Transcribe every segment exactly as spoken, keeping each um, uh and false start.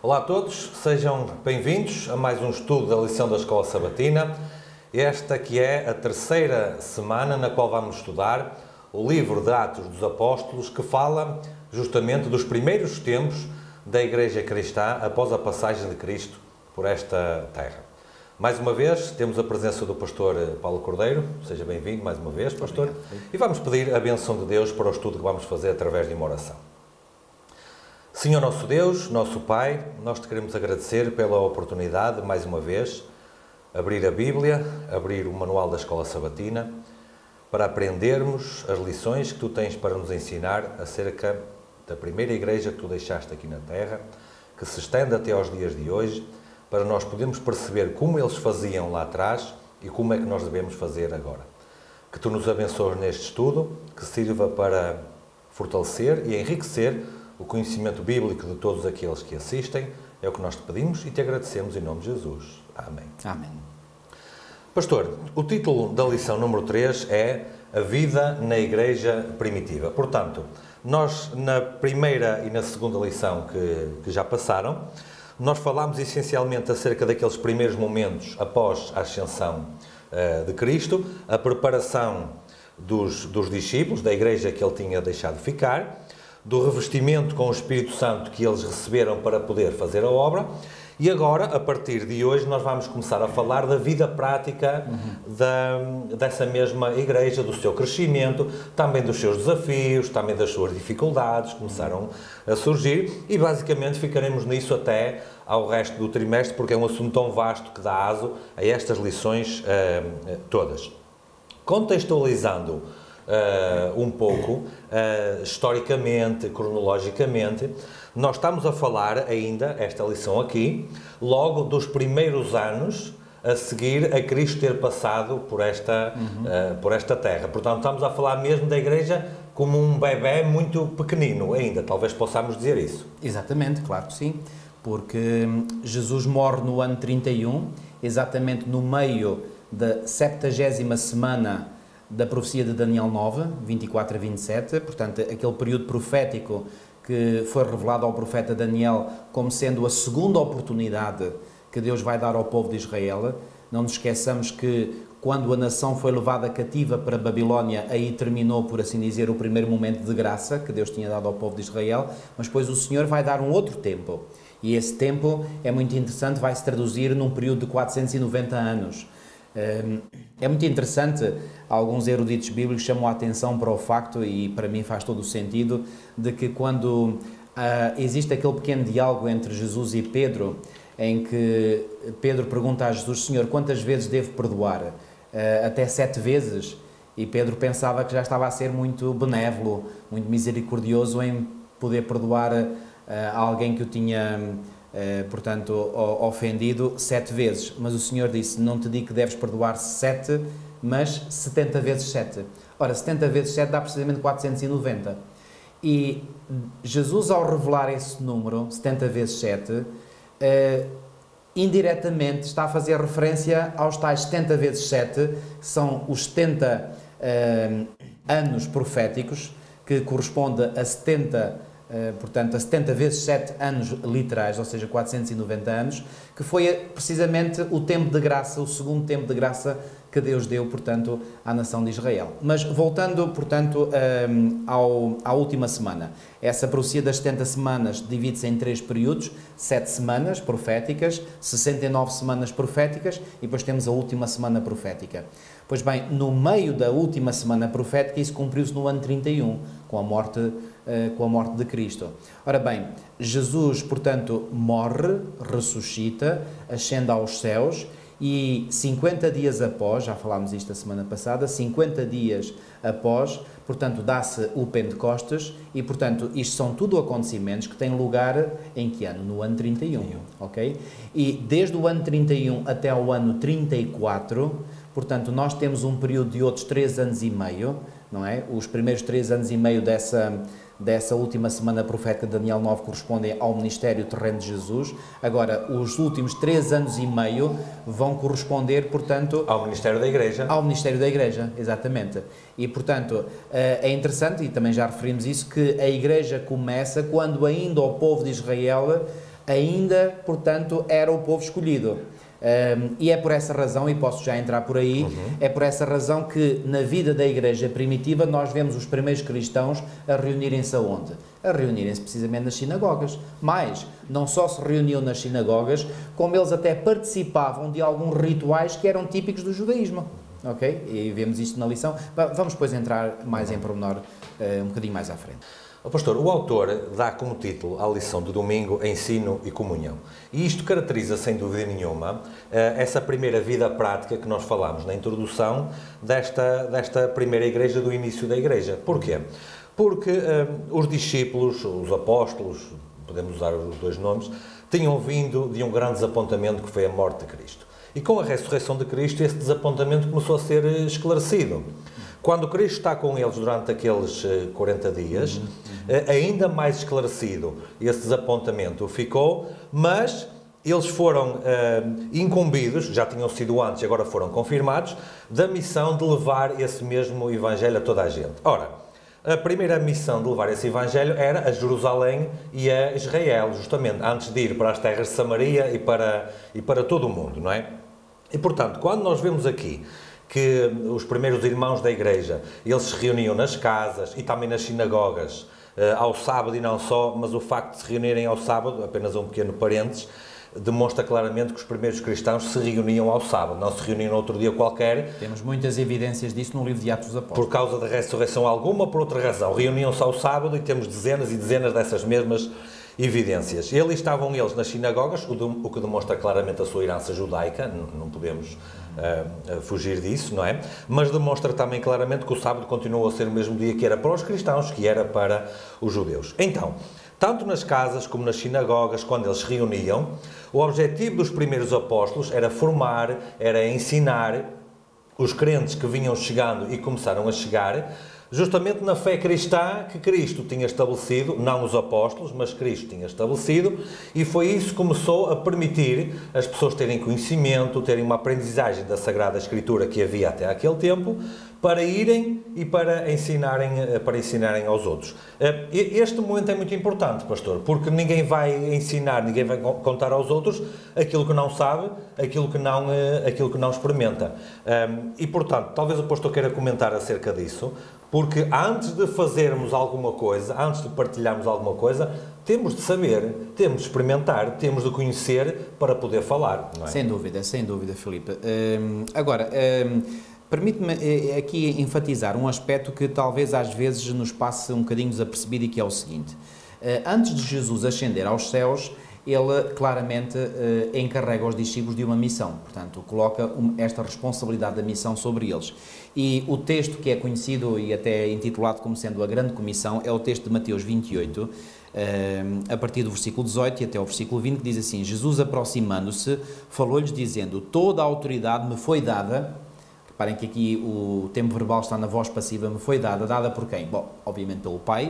Olá a todos, sejam bem-vindos a mais um estudo da lição da Escola Sabatina. Esta que é a terceira semana na qual vamos estudar o livro de Atos dos Apóstolos, que fala justamente dos primeiros tempos da Igreja Cristã após a passagem de Cristo por esta terra. Mais uma vez, temos a presença do pastor Paulo Cordeiro. Seja bem-vindo mais uma vez, pastor. E vamos pedir a bênção de Deus para o estudo que vamos fazer através de uma oração. Senhor nosso Deus, nosso Pai, nós te queremos agradecer pela oportunidade, mais uma vez, abrir a Bíblia, abrir o manual da Escola Sabatina, para aprendermos as lições que tu tens para nos ensinar acerca da primeira igreja que tu deixaste aqui na Terra, que se estende até aos dias de hoje, para nós podermos perceber como eles faziam lá atrás e como é que nós devemos fazer agora. Que tu nos abençoes neste estudo, que sirva para fortalecer e enriquecer o conhecimento bíblico de todos aqueles que assistem. É o que nós te pedimos e te agradecemos em nome de Jesus. Amém. Amém. Pastor, o título da lição número três é A Vida na Igreja Primitiva. Portanto, nós na primeira e na segunda lição que, que já passaram, nós falámos essencialmente acerca daqueles primeiros momentos após a ascensão uh, de Cristo, a preparação dos, dos discípulos, da igreja que ele tinha deixado ficar, do revestimento com o Espírito Santo que eles receberam para poder fazer a obra. E agora, a partir de hoje, nós vamos começar a falar da vida prática uhum. da, dessa mesma igreja, do seu crescimento, também dos seus desafios, também das suas dificuldades que começaram a surgir, e basicamente ficaremos nisso até ao resto do trimestre, porque é um assunto tão vasto que dá aso a estas lições uh, todas. Contextualizando Uh, um pouco, uh, historicamente, cronologicamente, nós estamos a falar ainda, esta lição aqui, logo dos primeiros anos a seguir a Cristo ter passado por esta, uhum. uh, por esta terra. Portanto, estamos a falar mesmo da igreja como um bebé muito pequenino ainda, talvez possamos dizer isso. Exatamente, claro que sim, porque Jesus morre no ano trinta e um, exatamente no meio da septagésima semana da profecia de Daniel nove, vinte e quatro a vinte e sete, portanto, aquele período profético que foi revelado ao profeta Daniel como sendo a segunda oportunidade que Deus vai dar ao povo de Israel. Não nos esqueçamos que quando a nação foi levada cativa para a Babilónia, aí terminou, por assim dizer, o primeiro momento de graça que Deus tinha dado ao povo de Israel, mas depois o Senhor vai dar um outro tempo, e esse tempo é muito interessante, vai se traduzir num período de quatrocentos e noventa anos. É muito interessante, alguns eruditos bíblicos chamam a atenção para o facto, e para mim faz todo o sentido, de que quando uh, existe aquele pequeno diálogo entre Jesus e Pedro, em que Pedro pergunta a Jesus: Senhor, quantas vezes devo perdoar? Uh, até sete vezes? E Pedro pensava que já estava a ser muito benévolo, muito misericordioso em poder perdoar uh, alguém que o tinha... Uh, portanto, ofendido sete vezes, mas o Senhor disse: não te digo que deves perdoar sete, mas setenta vezes sete. Ora, setenta vezes sete dá precisamente quatrocentos e noventa. E Jesus, ao revelar esse número, setenta vezes sete, uh, indiretamente está a fazer referência aos tais setenta vezes sete, que são os setenta uh, anos proféticos, que corresponde a setenta Uh, portanto, a setenta vezes sete anos literais, ou seja, quatrocentos e noventa anos, que foi precisamente o tempo de graça, o segundo tempo de graça que Deus deu, portanto, à nação de Israel. Mas voltando, portanto, um, ao, à última semana. Essa profecia das setenta semanas divide-se em três períodos: sete semanas proféticas, sessenta e nove semanas proféticas e depois temos a última semana profética. Pois bem, no meio da última semana profética, isso cumpriu-se no ano trinta e um, com a morte, uh, com a morte de Cristo. Ora bem, Jesus, portanto, morre, ressuscita, ascende aos céus, e cinquenta dias após, já falámos isto a semana passada, cinquenta dias após, portanto, dá-se o Pentecostes, e, portanto, isto são tudo acontecimentos que têm lugar em que ano? No ano trinta e um, ok? E desde o ano trinta e um até ao ano trinta e quatro, portanto, nós temos um período de outros três anos e meio, não é? Os primeiros três anos e meio dessa, dessa última semana profética de Daniel nove correspondem ao ministério terreno de Jesus. Agora, os últimos três anos e meio vão corresponder, portanto... Ao ministério da Igreja. Ao ministério da Igreja, exatamente. E, portanto, é interessante, e também já referimos isso, que a Igreja começa quando ainda o povo de Israel ainda, portanto, era o povo escolhido. Um, e é por essa razão, e posso já entrar por aí, uhum. é por essa razão que na vida da igreja primitiva nós vemos os primeiros cristãos a reunirem-se aonde? A reunirem-se precisamente nas sinagogas. Mas não só se reuniam nas sinagogas, como eles até participavam de alguns rituais que eram típicos do judaísmo. Ok? E vemos isto na lição. Vamos depois entrar mais em pormenor uh, um bocadinho mais à frente. Oh, pastor, o autor dá como título à lição do domingo Ensino e Comunhão. E isto caracteriza, sem dúvida nenhuma, essa primeira vida prática que nós falamos na introdução desta, desta primeira igreja, do início da igreja. Porquê? Porque um, os discípulos, os apóstolos, podemos usar os dois nomes, tinham vindo de um grande desapontamento que foi a morte de Cristo. E com a ressurreição de Cristo, esse desapontamento começou a ser esclarecido. Quando Cristo está com eles durante aqueles quarenta dias, uhum, uhum. ainda mais esclarecido esse desapontamento ficou, mas eles foram uh, incumbidos, já tinham sido antes e agora foram confirmados, da missão de levar esse mesmo Evangelho a toda a gente. Ora, a primeira missão de levar esse Evangelho era a Jerusalém e a Israel, justamente, antes de ir para as terras de Samaria e para, e para todo o mundo, não é? E, portanto, quando nós vemos aqui que os primeiros irmãos da igreja, eles se reuniam nas casas e também nas sinagogas, ao sábado e não só, mas o facto de se reunirem ao sábado, apenas um pequeno parênteses, demonstra claramente que os primeiros cristãos se reuniam ao sábado, não se reuniam outro dia qualquer. Temos muitas evidências disso no livro de Atos dos Apóstolos. Por causa da ressurreição alguma, por outra razão. Reuniam-se ao sábado e temos dezenas e dezenas dessas mesmas evidências. E ali estavam eles nas sinagogas, o que demonstra claramente a sua herança judaica, não podemos uh, fugir disso, não é? Mas demonstra também claramente que o sábado continuou a ser o mesmo dia que era para os cristãos, que era para os judeus. Então, tanto nas casas como nas sinagogas, quando eles se reuniam, o objetivo dos primeiros apóstolos era formar, era ensinar os crentes que vinham chegando e começaram a chegar, justamente na fé cristã que Cristo tinha estabelecido, não os apóstolos, mas Cristo tinha estabelecido, e foi isso que começou a permitir as pessoas terem conhecimento, terem uma aprendizagem da Sagrada Escritura que havia até aquele tempo, para irem e para ensinarem, para ensinarem aos outros. Este momento é muito importante, pastor, porque ninguém vai ensinar, ninguém vai contar aos outros aquilo que não sabe, aquilo que não, aquilo que não experimenta. E, portanto, talvez o pastor queira comentar acerca disso, porque antes de fazermos alguma coisa, antes de partilharmos alguma coisa, temos de saber, temos de experimentar, temos de conhecer para poder falar, não é? Sem dúvida, sem dúvida, Filipe. Hum, agora, hum, permite-me aqui enfatizar um aspecto que talvez às vezes nos passe um bocadinho desapercebido e que é o seguinte. Antes de Jesus ascender aos céus, ele claramente eh, encarrega os discípulos de uma missão, portanto, coloca um, esta responsabilidade da missão sobre eles. E o texto que é conhecido e até intitulado como sendo a Grande Comissão é o texto de Mateus vinte e oito, eh, a partir do versículo dezoito e até o versículo vinte, que diz assim: Jesus, aproximando-se, falou-lhes dizendo: toda a autoridade me foi dada. Reparem que aqui o tempo verbal está na voz passiva, me foi dada. Dada por quem? Bom, obviamente pelo Pai.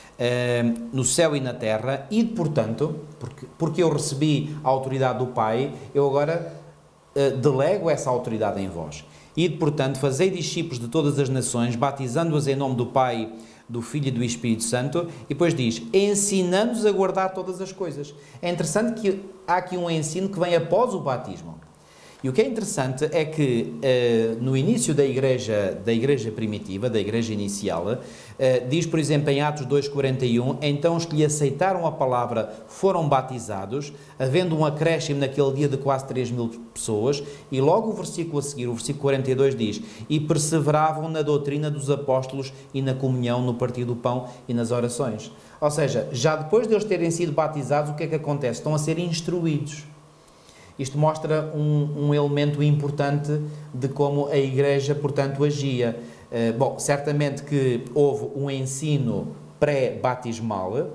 Uh, no céu e na terra, e portanto, porque, porque eu recebi a autoridade do Pai, eu agora uh, delego essa autoridade em vós. E portanto, fazei discípulos de todas as nações, batizando-os em nome do Pai, do Filho e do Espírito Santo, e depois diz, ensinando-os a guardar todas as coisas. É interessante que há aqui um ensino que vem após o batismo. E o que é interessante é que uh, no início da igreja, da igreja primitiva, da igreja inicial, uh, diz, por exemplo, em Atos dois, quarenta e um, então os que lhe aceitaram a palavra foram batizados, havendo um acréscimo naquele dia de quase três mil pessoas, e logo o versículo a seguir, o versículo quarenta e dois diz, e perseveravam na doutrina dos apóstolos e na comunhão, no partir do pão e nas orações. Ou seja, já depois de eles terem sido batizados, o que é que acontece? Estão a ser instruídos. Isto mostra um, um elemento importante de como a Igreja, portanto, agia. Uh, bom, certamente que houve um ensino pré-batismal, uh,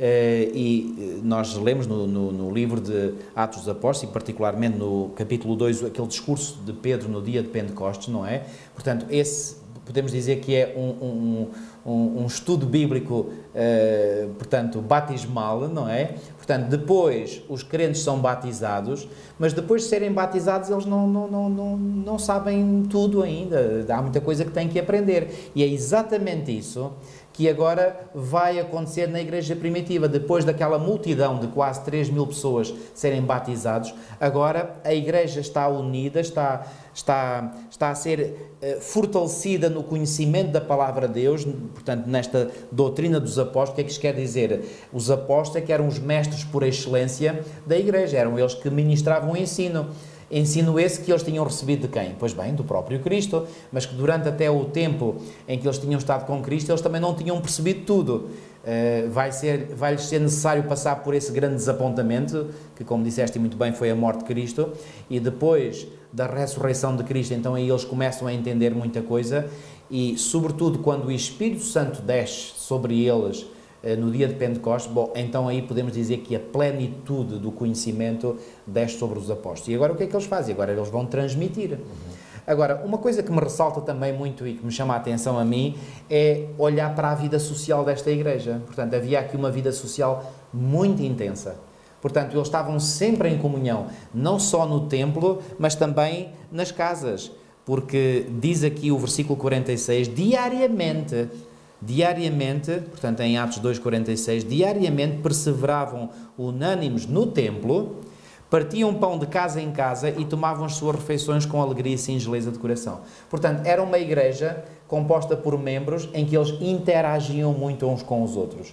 e nós lemos no, no, no livro de Atos dos Apóstolos, e particularmente no capítulo dois, aquele discurso de Pedro no dia de Pentecostes, não é? Portanto, esse podemos dizer que é um, um, um, um estudo bíblico, uh, portanto, batismal, não é? Portanto, depois os crentes são batizados, mas depois de serem batizados eles não, não, não, não, não sabem tudo ainda, há muita coisa que têm que aprender. E é exatamente isso que agora vai acontecer na igreja primitiva. Depois daquela multidão de quase três mil pessoas serem batizados, agora a igreja está unida, está, está, está a ser uh, fortalecida no conhecimento da palavra de Deus, portanto, nesta doutrina dos apóstolos. O que é que isto quer dizer? Os apóstolos é que eram os mestres por excelência da igreja, eram eles que ministravam o ensino. Ensino esse que eles tinham recebido de quem? Pois bem, do próprio Cristo, mas que durante até o tempo em que eles tinham estado com Cristo, eles também não tinham percebido tudo. Uh, vai ser, vai-lhes ser necessário passar por esse grande desapontamento, que, como disseste muito bem, foi a morte de Cristo, e depois da ressurreição de Cristo, então aí eles começam a entender muita coisa, e sobretudo quando o Espírito Santo desce sobre eles no dia de Pentecostes, bom, então aí podemos dizer que a plenitude do conhecimento desce sobre os apóstolos. E agora o que é que eles fazem? Agora eles vão transmitir. Uhum. Agora, uma coisa que me ressalta também muito e que me chama a atenção a mim é olhar para a vida social desta igreja. Portanto, havia aqui uma vida social muito intensa. Portanto, eles estavam sempre em comunhão, não só no templo, mas também nas casas. Porque diz aqui o versículo quarenta e seis, diariamente... Diariamente, portanto em Atos dois, quarenta e seis, diariamente perseveravam unânimes no templo, partiam pão de casa em casa e tomavam as suas refeições com alegria e singeleza de coração. Portanto, era uma igreja composta por membros em que eles interagiam muito uns com os outros.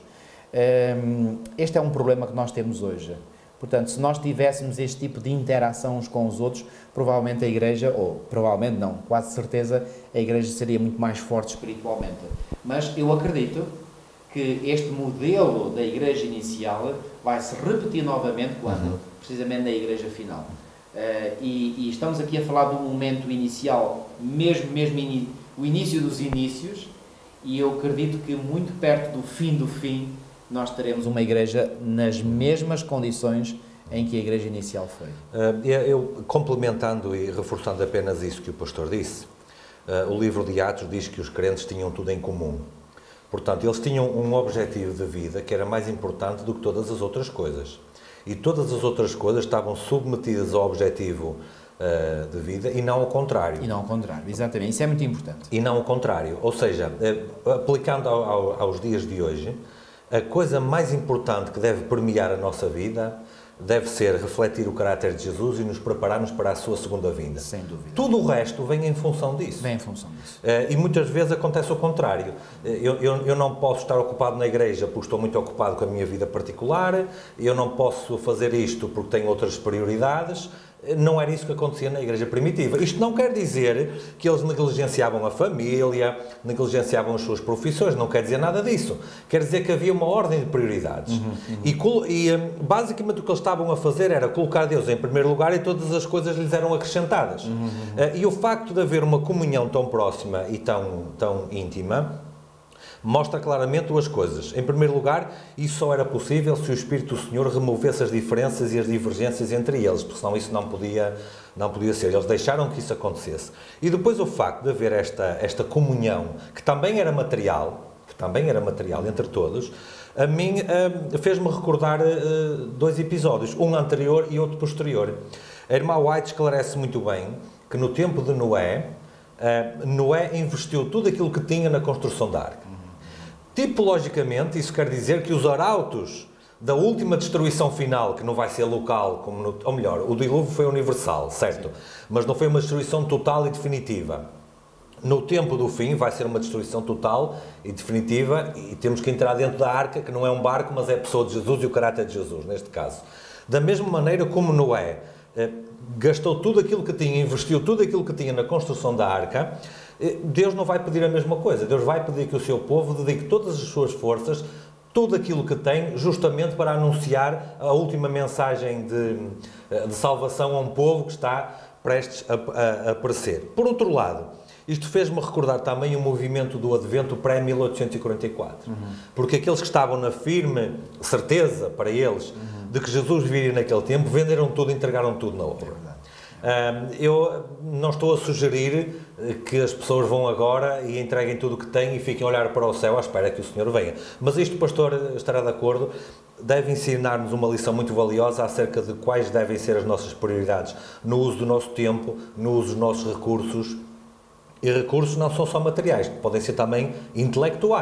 Este é um problema que nós temos hoje. Portanto, se nós tivéssemos este tipo de interação uns com os outros, provavelmente a igreja, ou provavelmente não, quase certeza, a igreja seria muito mais forte espiritualmente. Mas eu acredito que este modelo da igreja inicial vai se repetir novamente quando? Uhum. Precisamente na igreja final. Uh, e, e estamos aqui a falar do momento inicial, mesmo, mesmo in, o início dos inícios, e eu acredito que muito perto do fim do fim, nós teremos uma igreja nas mesmas condições em que a igreja inicial foi. Uh, eu, complementando e reforçando apenas isso que o pastor disse, uh, o livro de Atos diz que os crentes tinham tudo em comum. Portanto, eles tinham um objetivo de vida que era mais importante do que todas as outras coisas. E todas as outras coisas estavam submetidas ao objetivo uh, de vida e não ao contrário. E não ao contrário, exatamente. Isso é muito importante. E não ao contrário. Ou seja, uh, aplicando ao, ao, aos dias de hoje, a coisa mais importante que deve permear a nossa vida deve ser refletir o caráter de Jesus e nos prepararmos para a sua segunda vinda. Sem dúvida. Tudo o resto vem em função disso. Vem em função disso. Uh, e muitas vezes acontece o contrário. Eu, eu, eu não posso estar ocupado na igreja porque estou muito ocupado com a minha vida particular, eu não posso fazer isto porque tenho outras prioridades. Não era isso que acontecia na igreja primitiva. Isto não quer dizer que eles negligenciavam a família, negligenciavam as suas profissões, não quer dizer nada disso. Quer dizer que havia uma ordem de prioridades. Uhum, uhum. E, e basicamente o que eles estavam a fazer era colocar Deus em primeiro lugar e todas as coisas lhes eram acrescentadas. Uhum, uhum. E o facto de haver uma comunhão tão próxima e tão, tão íntima mostra claramente duas coisas. Em primeiro lugar, isso só era possível se o Espírito do Senhor removesse as diferenças e as divergências entre eles, porque senão isso não podia, não podia ser. Eles deixaram que isso acontecesse. E depois o facto de haver esta, esta comunhão, que também era material, que também era material entre todos, a mim uh, fez-me recordar uh, dois episódios, um anterior e outro posterior. A irmã White esclarece muito bem que no tempo de Noé, uh, Noé investiu tudo aquilo que tinha na construção da arca. Tipologicamente, isso quer dizer que os arautos da última destruição final, que não vai ser local, como no, ou melhor, o dilúvio foi universal, certo? Sim. Mas não foi uma destruição total e definitiva. No tempo do fim vai ser uma destruição total e definitiva e temos que entrar dentro da arca, que não é um barco, mas é a pessoa de Jesus e o caráter de Jesus, neste caso. Da mesma maneira como Noé eh, gastou tudo aquilo que tinha, investiu tudo aquilo que tinha na construção da arca, Deus não vai pedir a mesma coisa. Deus vai pedir que o seu povo dedique todas as suas forças, tudo aquilo que tem, justamente para anunciar a última mensagem de, de salvação a um povo que está prestes a, a, a aparecer. Por outro lado, isto fez-me recordar também o movimento do Advento pré-mil oitocentos e quarenta e quatro. Uhum. Porque aqueles que estavam na firme certeza, para eles, uhum. de que Jesus viria naquele tempo, venderam tudo e entregaram tudo na obra. É Um, eu não estou a sugerir que as pessoas vão agora e entreguem tudo o que têm e fiquem a olhar para o céu à espera que o Senhor venha. Mas isto, pastor, estará de acordo, deve ensinar-nos uma lição muito valiosa acerca de quais devem ser as nossas prioridades no uso do nosso tempo, no uso dos nossos recursos. E recursos não são só materiais, podem ser também intelectuais.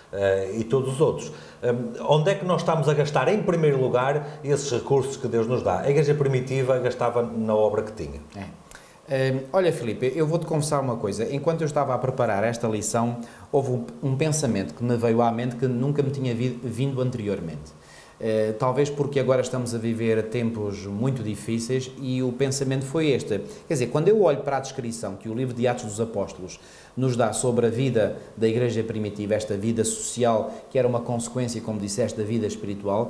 uh, e todos os outros. Um, onde é que nós estamos a gastar, em primeiro lugar, esses recursos que Deus nos dá? A Igreja primitiva gastava na obra que tinha. É. Uh, olha, Filipe, eu vou-te confessar uma coisa. Enquanto eu estava a preparar esta lição, houve um, um pensamento que me veio à mente que nunca me tinha vi, vindo anteriormente. Uh, talvez porque agora estamos a viver tempos muito difíceis e o pensamento foi este. Quer dizer, quando eu olho para a descrição que o livro de Atos dos Apóstolos nos dá sobre a vida da Igreja primitiva, esta vida social que era uma consequência, como disseste, da vida espiritual,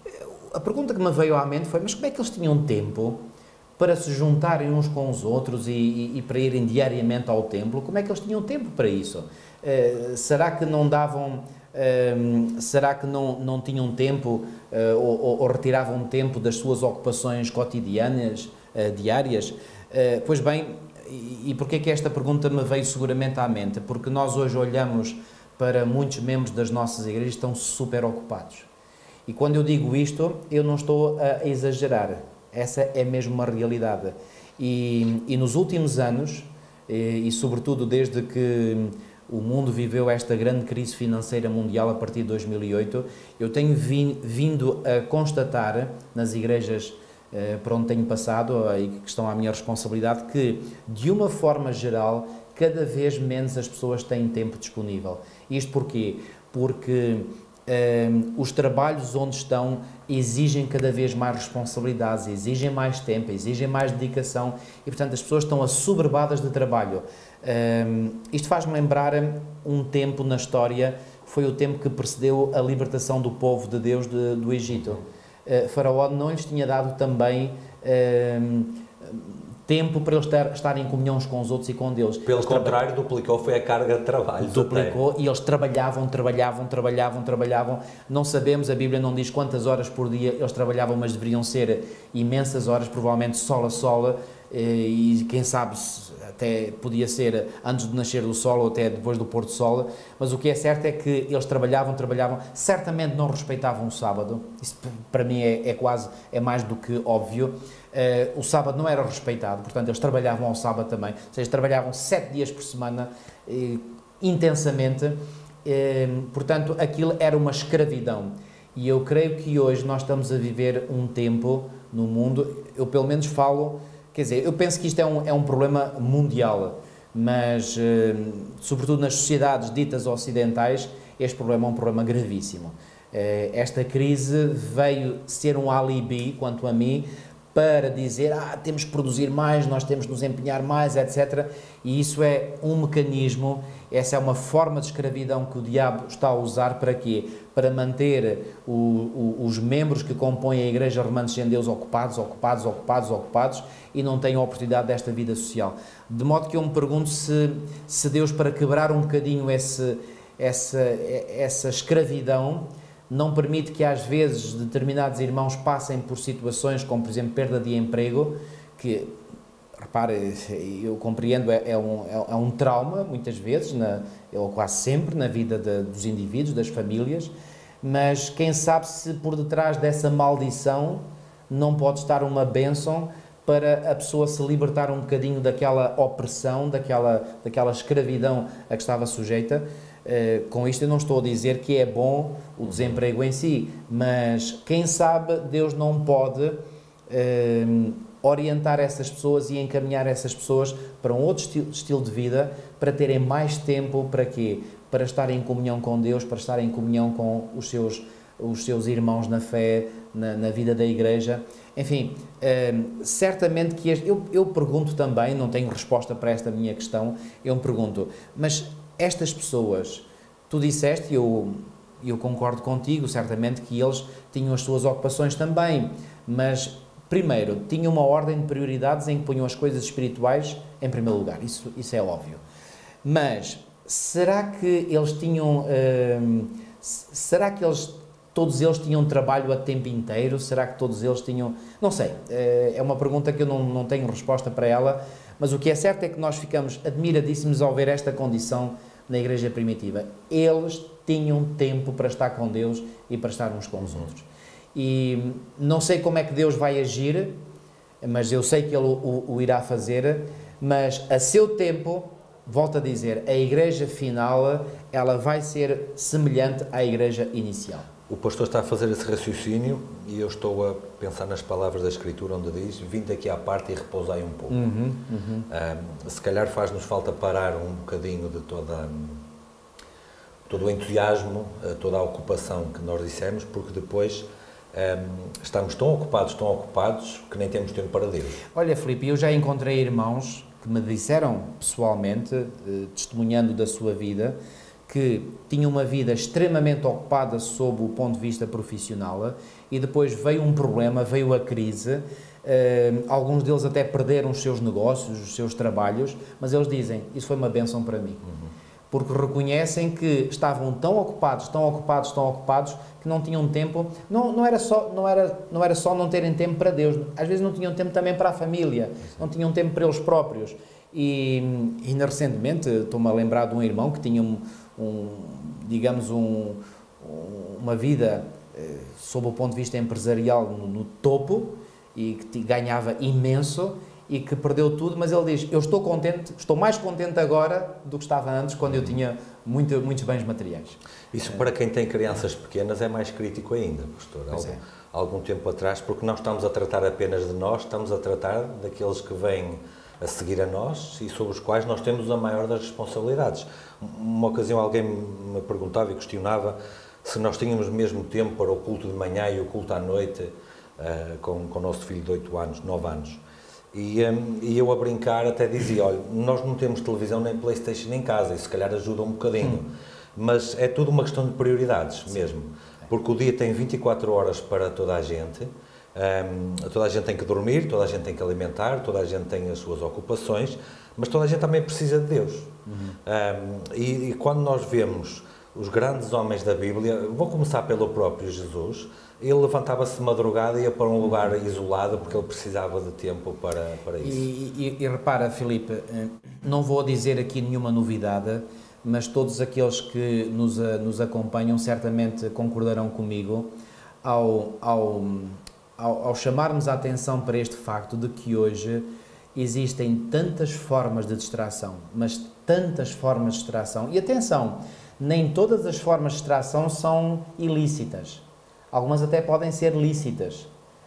a pergunta que me veio à mente foi, mas como é que eles tinham tempo para se juntarem uns com os outros e, e, e para irem diariamente ao templo? Como é que eles tinham tempo para isso? Uh, será que não davam... Uh, será que não, não tinham tempo uh, ou, ou retiravam tempo das suas ocupações cotidianas, uh, diárias? Uh, pois bem, e, e porquê que esta pergunta me veio seguramente à mente? Porque nós hoje olhamos para muitos membros das nossas igrejas que estão super ocupados. E quando eu digo isto, eu não estou a exagerar. Essa é mesmo uma realidade. E, e nos últimos anos, e, e sobretudo desde que o mundo viveu esta grande crise financeira mundial a partir de dois mil e oito, eu tenho vindo a constatar nas igrejas eh, por onde tenho passado e que estão à minha responsabilidade que, de uma forma geral, cada vez menos as pessoas têm tempo disponível. Isto porquê? Porque eh, os trabalhos onde estão exigem cada vez mais responsabilidades, exigem mais tempo, exigem mais dedicação e, portanto, as pessoas estão assoberbadas de trabalho. Um, isto faz-me lembrar um tempo na história, foi o tempo que precedeu a libertação do povo de Deus de, do Egito. Uh, Faraó não lhes tinha dado também um, tempo para eles estar, estarem em comunhão uns com os outros e com Deus. Pelo contrário, duplicou foi a carga de trabalho. Duplicou até. E eles trabalhavam, trabalhavam, trabalhavam, trabalhavam. Não sabemos, a Bíblia não diz quantas horas por dia eles trabalhavam, mas deveriam ser imensas horas, provavelmente sol a sol, e quem sabe até podia ser antes de nascer do sol ou até depois do pôr do sol, mas o que é certo é que eles trabalhavam, trabalhavam, certamente não respeitavam o sábado, isso para mim é, é quase, é mais do que óbvio. Uh, o sábado não era respeitado, portanto eles trabalhavam ao sábado também, ou seja, trabalhavam sete dias por semana, uh, intensamente, uh, portanto aquilo era uma escravidão. E eu creio que hoje nós estamos a viver um tempo no mundo, eu pelo menos falo, quer dizer, eu penso que isto é um, é um problema mundial, mas, eh, sobretudo nas sociedades ditas ocidentais, este problema é um problema gravíssimo. Eh, esta crise veio ser um alibi, quanto a mim, para dizer, ah, temos que produzir mais, nós temos que nos empenhar mais, etcétera. E isso é um mecanismo, essa é uma forma de escravidão que o diabo está a usar para quê? Para manter o, o, os membros que compõem a Igreja Remanescente de Deus ocupados, ocupados, ocupados, ocupados e não têm a oportunidade desta vida social. De modo que eu me pergunto se, se Deus, para quebrar um bocadinho esse, essa, essa escravidão, não permite que às vezes determinados irmãos passem por situações como, por exemplo, perda de emprego, que, repare, eu compreendo, é, é, um, é um trauma, muitas vezes, na, ou quase sempre, na vida de, dos indivíduos, das famílias, mas quem sabe se por detrás dessa maldição não pode estar uma bênção para a pessoa se libertar um bocadinho daquela opressão, daquela, daquela escravidão a que estava sujeita. Uh, com isto eu não estou a dizer que é bom o desemprego em si, mas quem sabe Deus não pode uh, orientar essas pessoas e encaminhar essas pessoas para um outro estilo, estilo de vida, para terem mais tempo, para quê? Para estarem em comunhão com Deus, para estarem em comunhão com os seus, os seus irmãos na fé, na, na vida da igreja. Enfim, uh, certamente que este, eu, eu pergunto também, não tenho resposta para esta minha questão, eu me pergunto, mas estas pessoas, tu disseste, e eu, eu concordo contigo, certamente que eles tinham as suas ocupações também, mas, primeiro, tinham uma ordem de prioridades em que punham as coisas espirituais em primeiro lugar, isso, isso é óbvio. Mas, será que eles tinham, hum, será que eles, todos eles tinham trabalho a tempo inteiro? Será que todos eles tinham, não sei, é uma pergunta que eu não, não tenho resposta para ela, mas o que é certo é que nós ficamos admiradíssimos ao ver esta condição na Igreja primitiva. Eles tinham tempo para estar com Deus e para estar uns com os outros. E não sei como é que Deus vai agir, mas eu sei que Ele o, o irá fazer, mas a seu tempo volto a dizer, a igreja final, ela vai ser semelhante à igreja inicial. O pastor está a fazer esse raciocínio e eu estou a pensar nas palavras da Escritura onde diz: vinde aqui à parte e repousai um pouco. Uhum, uhum. Um, se calhar faz-nos falta parar um bocadinho de toda, todo o entusiasmo, toda a ocupação que nós dissemos, porque depois um, estamos tão ocupados, tão ocupados, que nem temos tempo para Deus. Olha, Filipe, eu já encontrei irmãos que me disseram pessoalmente, eh, testemunhando da sua vida, que tinham uma vida extremamente ocupada sob o ponto de vista profissional e depois veio um problema, veio a crise, eh, alguns deles até perderam os seus negócios, os seus trabalhos, mas eles dizem, isso foi uma bênção para mim. Uhum. Porque reconhecem que estavam tão ocupados, tão ocupados, tão ocupados, que não tinham tempo, não, não, era só, não, era, não era só não terem tempo para Deus, às vezes não tinham tempo também para a família, não tinham tempo para eles próprios. E ainda recentemente estou-me a lembrar de um irmão que tinha um, um digamos, um, uma vida eh, sob o ponto de vista empresarial no, no topo e que ganhava imenso e que perdeu tudo, mas ele diz, eu estou contente, estou mais contente agora do que estava antes, quando eu tinha muito, muitos bens materiais. Isso para quem tem crianças pequenas é mais crítico ainda, pastor. Algum, é. algum tempo atrás, porque não estamos a tratar apenas de nós, estamos a tratar daqueles que vêm a seguir a nós e sobre os quais nós temos a maior das responsabilidades. Uma ocasião alguém me perguntava e questionava se nós tínhamos mesmo tempo para o culto de manhã e o culto à noite uh, com, com o nosso filho de oito anos, nove anos. E, um, e eu a brincar até dizia, olha, nós não temos televisão nem PlayStation em casa, e se calhar ajuda um bocadinho, hum. mas é tudo uma questão de prioridades mesmo, porque o dia tem vinte e quatro horas para toda a gente, um, toda a gente tem que dormir, toda a gente tem que alimentar, toda a gente tem as suas ocupações, mas toda a gente também precisa de Deus. Uhum. Um, e, e quando nós vemos os grandes homens da Bíblia, vou começar pelo próprio Jesus, ele levantava-se de madrugada e ia para um lugar isolado porque ele precisava de tempo para, para isso. E, e, e repara, Filipe, não vou dizer aqui nenhuma novidade, mas todos aqueles que nos, nos acompanham certamente concordarão comigo ao, ao, ao, ao chamarmos a atenção para este facto de que hoje existem tantas formas de distração, mas tantas formas de distração. E atenção, nem todas as formas de distração são ilícitas. Algumas até podem ser lícitas.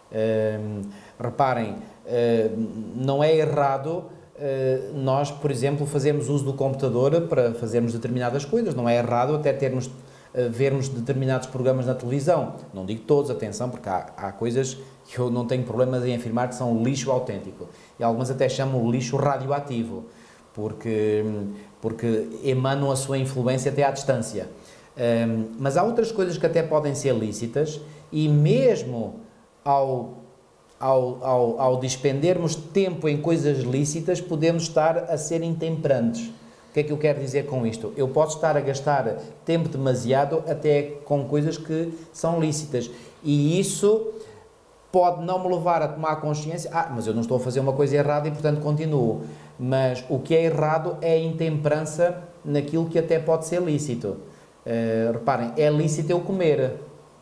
Uh, reparem, uh, não é errado uh, nós, por exemplo, fazermos uso do computador para fazermos determinadas coisas. Não é errado até termos, uh, vermos determinados programas na televisão. Não digo todos, atenção, porque há, há coisas que eu não tenho problemas em afirmar que são lixo autêntico. E algumas até chamam lixo radioativo, porque, porque emanam a sua influência até à distância. Um, mas há outras coisas que até podem ser lícitas e mesmo ao, ao, ao, ao despendermos tempo em coisas lícitas podemos estar a ser intemperantes. O que é que eu quero dizer com isto? Eu posso estar a gastar tempo demasiado até com coisas que são lícitas e isso pode não me levar a tomar consciência, ah, mas eu não estou a fazer uma coisa errada e portanto continuo. Mas o que é errado é a intemperança naquilo que até pode ser lícito. Uh, reparem, é lícito eu comer,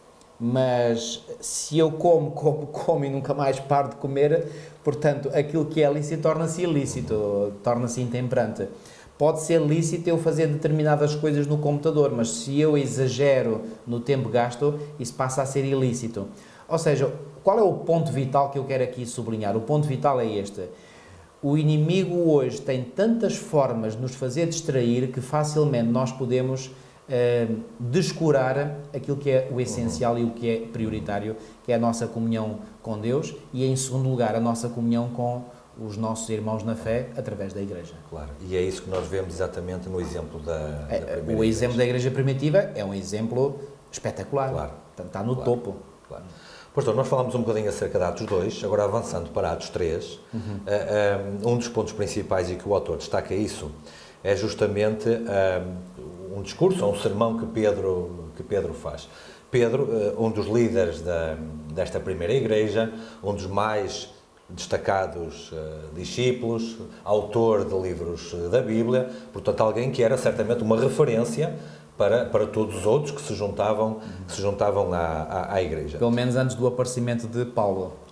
mas se eu como, como, como e nunca mais paro de comer, portanto, aquilo que é lícito torna-se ilícito, torna-se intemperante. Pode ser lícito eu fazer determinadas coisas no computador, mas se eu exagero no tempo gasto, isso passa a ser ilícito. Ou seja, qual é o ponto vital que eu quero aqui sublinhar? O ponto vital é este. O inimigo hoje tem tantas formas de nos fazer distrair que facilmente nós podemos Uh, descurar aquilo que é o essencial uhum. e o que é prioritário, que é a nossa comunhão com Deus e, em segundo lugar, a nossa comunhão com os nossos irmãos na fé através da Igreja. Claro, e é isso que nós vemos exatamente no exemplo da, da primeira O exemplo igreja. da Igreja primitiva é um exemplo espetacular, claro. Portanto, está no claro. topo. Claro. Pastor, nós falámos um bocadinho acerca de Atos dois, agora avançando para Atos três, uhum. uh, um, um dos pontos principais e que o autor destaca isso é justamente uh, um discurso, ou um sermão que Pedro, que Pedro faz. Pedro, um dos líderes da, desta primeira igreja, um dos mais destacados uh, discípulos, autor de livros da Bíblia, portanto alguém que era certamente uma referência para, para todos os outros que se juntavam, que se juntavam à, à, à igreja. Pelo menos antes do aparecimento de Paulo.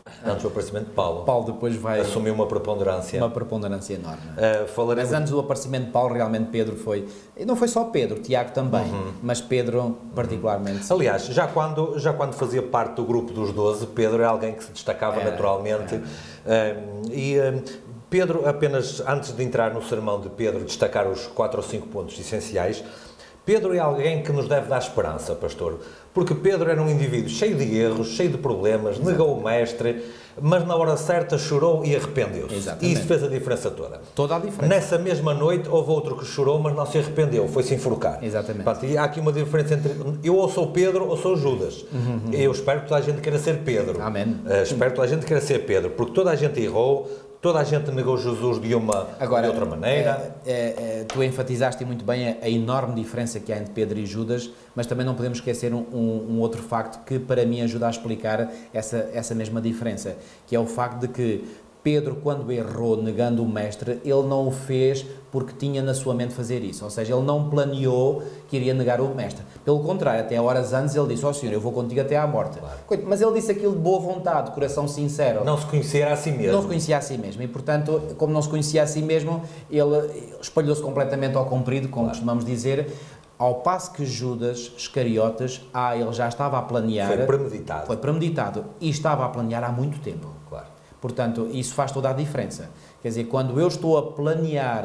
Antes do aparecimento de Paulo. Paulo depois vai... Assumiu uma preponderância. Uma preponderância enorme. Uh, falaremos... Mas antes do aparecimento de Paulo, realmente Pedro foi... E não foi só Pedro, Tiago também, uhum. mas Pedro particularmente. Uhum. Aliás, já quando, já quando fazia parte do grupo dos doze, Pedro é alguém que se destacava era, naturalmente. Era. Uh, e uh, Pedro, apenas antes de entrar no sermão de Pedro, destacar os quatro ou cinco pontos essenciais, Pedro é alguém que nos deve dar esperança, pastor, porque Pedro era um indivíduo cheio de erros, cheio de problemas, exatamente, negou o mestre, mas na hora certa chorou e arrependeu-se. E isso fez a diferença toda. Toda a diferença. Nessa mesma noite houve outro que chorou, mas não se arrependeu, foi se enforcar. Exatamente. Portanto, e há aqui uma diferença entre eu ou sou Pedro ou sou Judas. Uhum, uhum. Eu espero que toda a gente queira ser Pedro. Amém. Uh, espero que toda a gente queira ser Pedro, porque toda a gente errou. Toda a gente negou Jesus de uma Agora, de outra maneira. É, é, é, tu enfatizaste muito bem a, a enorme diferença que há entre Pedro e Judas, mas também não podemos esquecer um, um, um outro facto que para mim ajuda a explicar essa, essa mesma diferença, que é o facto de que Pedro, quando errou negando o mestre, ele não o fez porque tinha na sua mente fazer isso, ou seja, ele não planeou que iria negar o mestre. Pelo contrário, até horas antes ele disse, ó Senhor, eu vou contigo até à morte. Claro. Mas ele disse aquilo de boa vontade, de coração sincero. Não se conhecia a si mesmo. Não se conhecia a si mesmo e, portanto, como não se conhecia a si mesmo, ele espalhou-se completamente ao comprido, como claro. costumamos dizer, ao passo que Judas Iscariotes, ah, ele já estava a planear... Foi premeditado. Foi premeditado e estava a planear há muito tempo. Claro. Portanto, isso faz toda a diferença. Quer dizer, quando eu estou a planear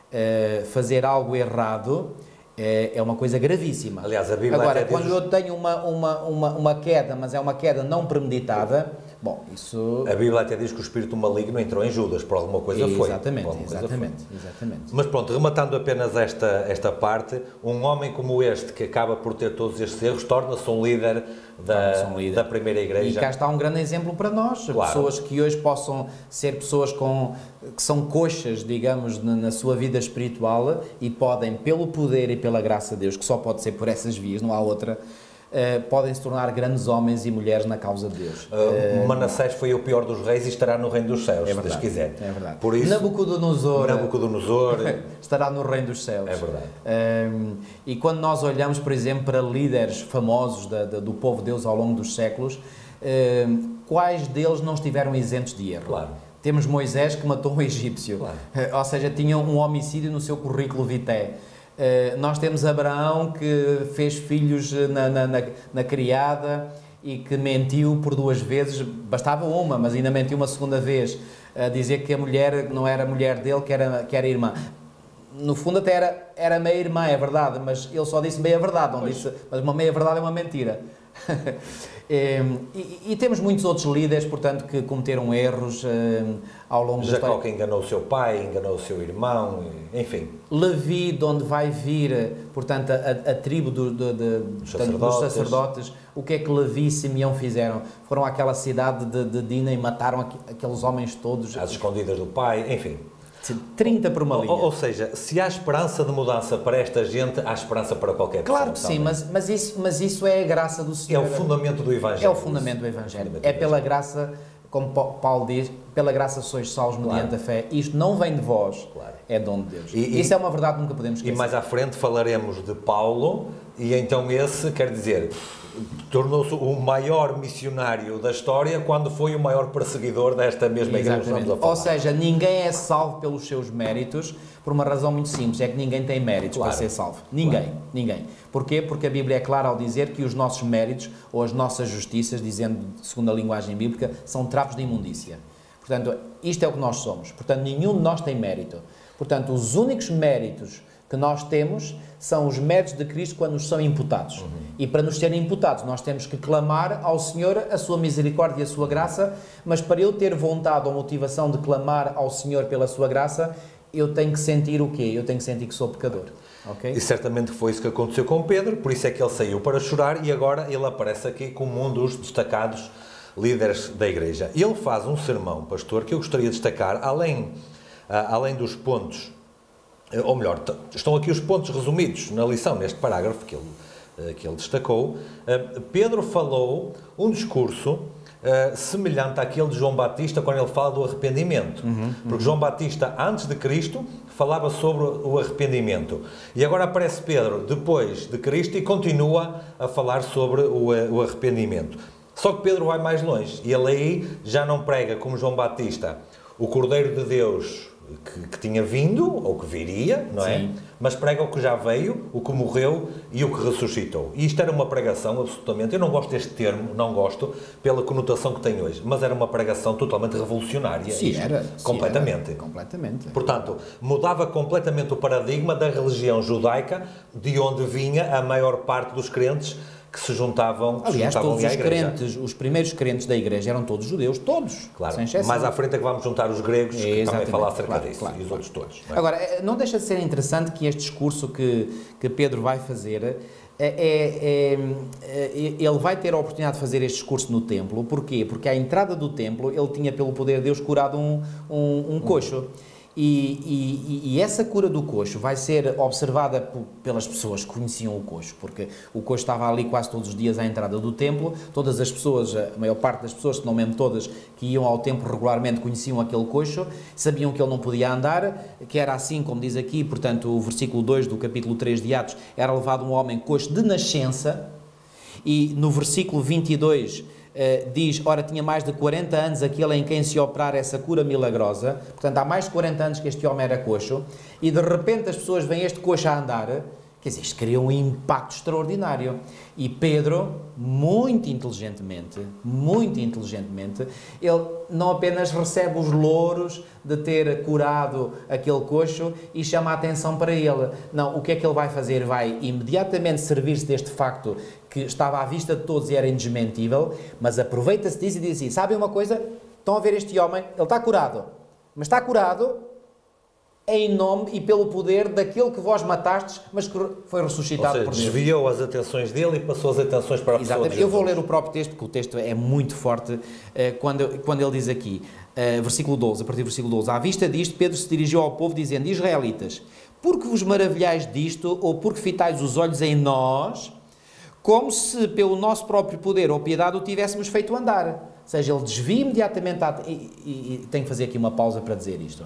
uh, fazer algo errado, é, é uma coisa gravíssima. Aliás, a Bíblia Agora, até quando diz... eu tenho uma, uma, uma, uma queda, mas é uma queda não premeditada, bom, isso... A Bíblia até diz que o espírito maligno entrou em Judas, por alguma coisa foi. Exatamente, exatamente, exatamente. Mas pronto, rematando apenas esta, esta parte, um homem como este, que acaba por ter todos estes erros, torna-se um líder da, um líder. da primeira igreja. E cá está um grande exemplo para nós, claro. Pessoas que hoje possam ser pessoas com, que são coxas, digamos, na, na sua vida espiritual e podem, pelo poder e pela graça de Deus, que só pode ser por essas vias, não há outra, Uh, podem se tornar grandes homens e mulheres na causa de Deus. Uh, uh, Manassés foi o pior dos reis e estará no reino dos céus, é se Deus quiser. É verdade. Por isso, Nabucodonosor, Nabucodonosor estará no reino dos céus. É verdade. Um, e quando nós olhamos, por exemplo, para líderes famosos da, da, do povo de Deus ao longo dos séculos, um, quais deles não estiveram isentos de erro? Claro. Temos Moisés, que matou um egípcio, claro. uh, ou seja, tinha um homicídio no seu currículo vitae. Uh, nós temos Abraão, que fez filhos na, na, na, na criada e que mentiu por duas vezes, bastava uma, mas ainda mentiu uma segunda vez, a dizer que a mulher não era mulher dele, que era, que era irmã. No fundo até era, era meia-irmã, é verdade, mas ele só disse meia-verdade, não disse, mas uma meia-verdade é uma mentira. e, e, e temos muitos outros líderes, portanto, que cometeram erros uh, ao longo da história. Jacó, que enganou o seu pai, enganou o seu irmão, enfim. Levi, de onde vai vir, portanto, a, a tribo do, do, de, dos, portanto, sacerdotes. dos sacerdotes, o que é que Levi e Simeão fizeram? Foram àquela cidade de, de Dina e mataram aqu aqueles homens todos. Às escondidas do pai, enfim. trinta por uma linha. Ou, ou seja, se há esperança de mudança para esta gente, há esperança para qualquer pessoa. Claro que sim, mas, mas, isso, mas isso é a graça do Senhor. É o fundamento do Evangelho. É o fundamento do Evangelho. É pela graça, como Paulo diz, pela graça sois salvos mediante a fé. Isto não vem de vós, claro. É dom de Deus. E, isso e, é uma verdade que nunca podemos esquecer. E mais à frente falaremos de Paulo, e então esse, quer dizer, tornou-se o maior missionário da história quando foi o maior perseguidor desta mesma igreja que estamos a falar. Ou seja, ninguém é salvo pelos seus méritos, por uma razão muito simples, é que ninguém tem méritos claro. Para ser salvo. Ninguém, claro. Ninguém. Porquê? Porque a Bíblia é clara ao dizer que os nossos méritos, ou as nossas justiças, dizendo segundo a linguagem bíblica, são trapos de imundícia. Portanto, isto é o que nós somos. Portanto, nenhum de nós tem mérito. Portanto, os únicos méritos que nós temos são os méritos de Cristo quando nos são imputados. Uhum. E para nos serem imputados, nós temos que clamar ao Senhor a sua misericórdia e a sua graça, mas para eu ter vontade ou motivação de clamar ao Senhor pela sua graça, eu tenho que sentir o quê? Eu tenho que sentir que sou pecador. Okay? E certamente foi isso que aconteceu com Pedro, por isso é que ele saiu para chorar e agora ele aparece aqui como um dos destacados líderes da igreja. Ele faz um sermão, pastor, que eu gostaria de destacar, além, além dos pontos, ou melhor, estão aqui os pontos resumidos na lição, neste parágrafo que ele, que ele destacou. Pedro falou um discurso semelhante àquele de João Batista quando ele fala do arrependimento. Uhum, uhum. Porque João Batista, antes de Cristo, falava sobre o arrependimento. E agora aparece Pedro, depois de Cristo, e continua a falar sobre o, o arrependimento. Só que Pedro vai mais longe. E ele aí já não prega, como João Batista, o Cordeiro de Deus que, que tinha vindo, ou que viria, não é? Sim. Mas prega o que já veio, o que morreu e o que ressuscitou. E isto era uma pregação, absolutamente, eu não gosto deste termo, não gosto, pela conotação que tem hoje, mas era uma pregação totalmente revolucionária. Sim, isto, era. completamente. Era, completamente. Portanto, mudava completamente o paradigma da religião judaica, de onde vinha a maior parte dos crentes que se juntavam, que Aliás, se juntavam todos à os igreja. crentes, os primeiros crentes da igreja eram todos judeus, todos, Claro, sem exceção. mais à frente é que vamos juntar os gregos, que também Exatamente, falam acerca claro, disso, claro, e os claro. outros todos. Não é? Agora, não deixa de ser interessante que este discurso que, que Pedro vai fazer, é, é, é, ele vai ter a oportunidade de fazer este discurso no templo. Porquê? Porque à entrada do templo ele tinha, pelo poder de Deus, curado um, um, um coxo. E, e, e essa cura do coxo vai ser observada p- pelas pessoas que conheciam o coxo, porque o coxo estava ali quase todos os dias à entrada do templo. Todas as pessoas, a maior parte das pessoas, se não mesmo todas, que iam ao templo regularmente conheciam aquele coxo, sabiam que ele não podia andar, que era assim, como diz aqui, portanto, o versículo dois do capítulo três de Atos, era levado um homem coxo de nascença, e no versículo vinte e dois Uh, diz, ora, tinha mais de quarenta anos aquele em quem se operara essa cura milagrosa. Portanto, há mais de quarenta anos que este homem era coxo, e de repente as pessoas veem este coxo a andar. Quer dizer, isto cria um impacto extraordinário. E Pedro, muito inteligentemente, muito inteligentemente, ele não apenas recebe os louros de ter curado aquele coxo e chama a atenção para ele. Não, o que é que ele vai fazer? Vai imediatamente servir-se deste facto que estava à vista de todos e era indesmentível, mas aproveita-se disso e diz assim, sabem uma coisa? Estão a ver este homem? Ele está curado. Mas está curado em nome e pelo poder daquele que vós matastes, mas que foi ressuscitado Ou seja, por Deus. desviou as atenções dele e passou as atenções para a pessoa Exatamente. de Eu Jesus. vou ler o próprio texto, porque o texto é muito forte, quando, quando ele diz aqui, versículo doze, a partir do versículo doze, à vista disto, Pedro se dirigiu ao povo dizendo, Israelitas, porque vos maravilhais disto, ou porque fitais os olhos em nós, como se pelo nosso próprio poder ou piedade o tivéssemos feito andar. Ou seja, ele desvia imediatamente, a... e, e, e tenho que fazer aqui uma pausa para dizer isto.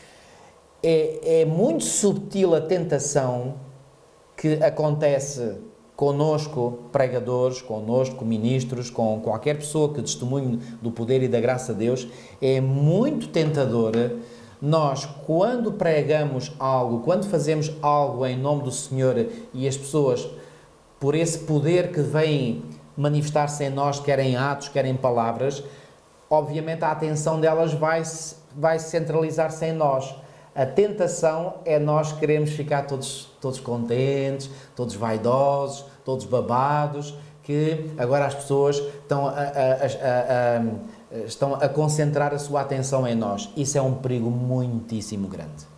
É, é muito subtil a tentação que acontece conosco, pregadores, conosco, ministros, com qualquer pessoa que testemunhe do poder e da graça de Deus. É muito tentador nós, quando pregamos algo, quando fazemos algo em nome do Senhor e as pessoas, por esse poder que vem manifestar-se em nós, quer em atos, quer em palavras, obviamente a atenção delas vai, vai centralizar-se em nós. A tentação é nós queremos ficar todos, todos contentes, todos vaidosos, todos babados, que agora as pessoas estão a, a, a, a, estão a concentrar a sua atenção em nós. Isso é um perigo muitíssimo grande.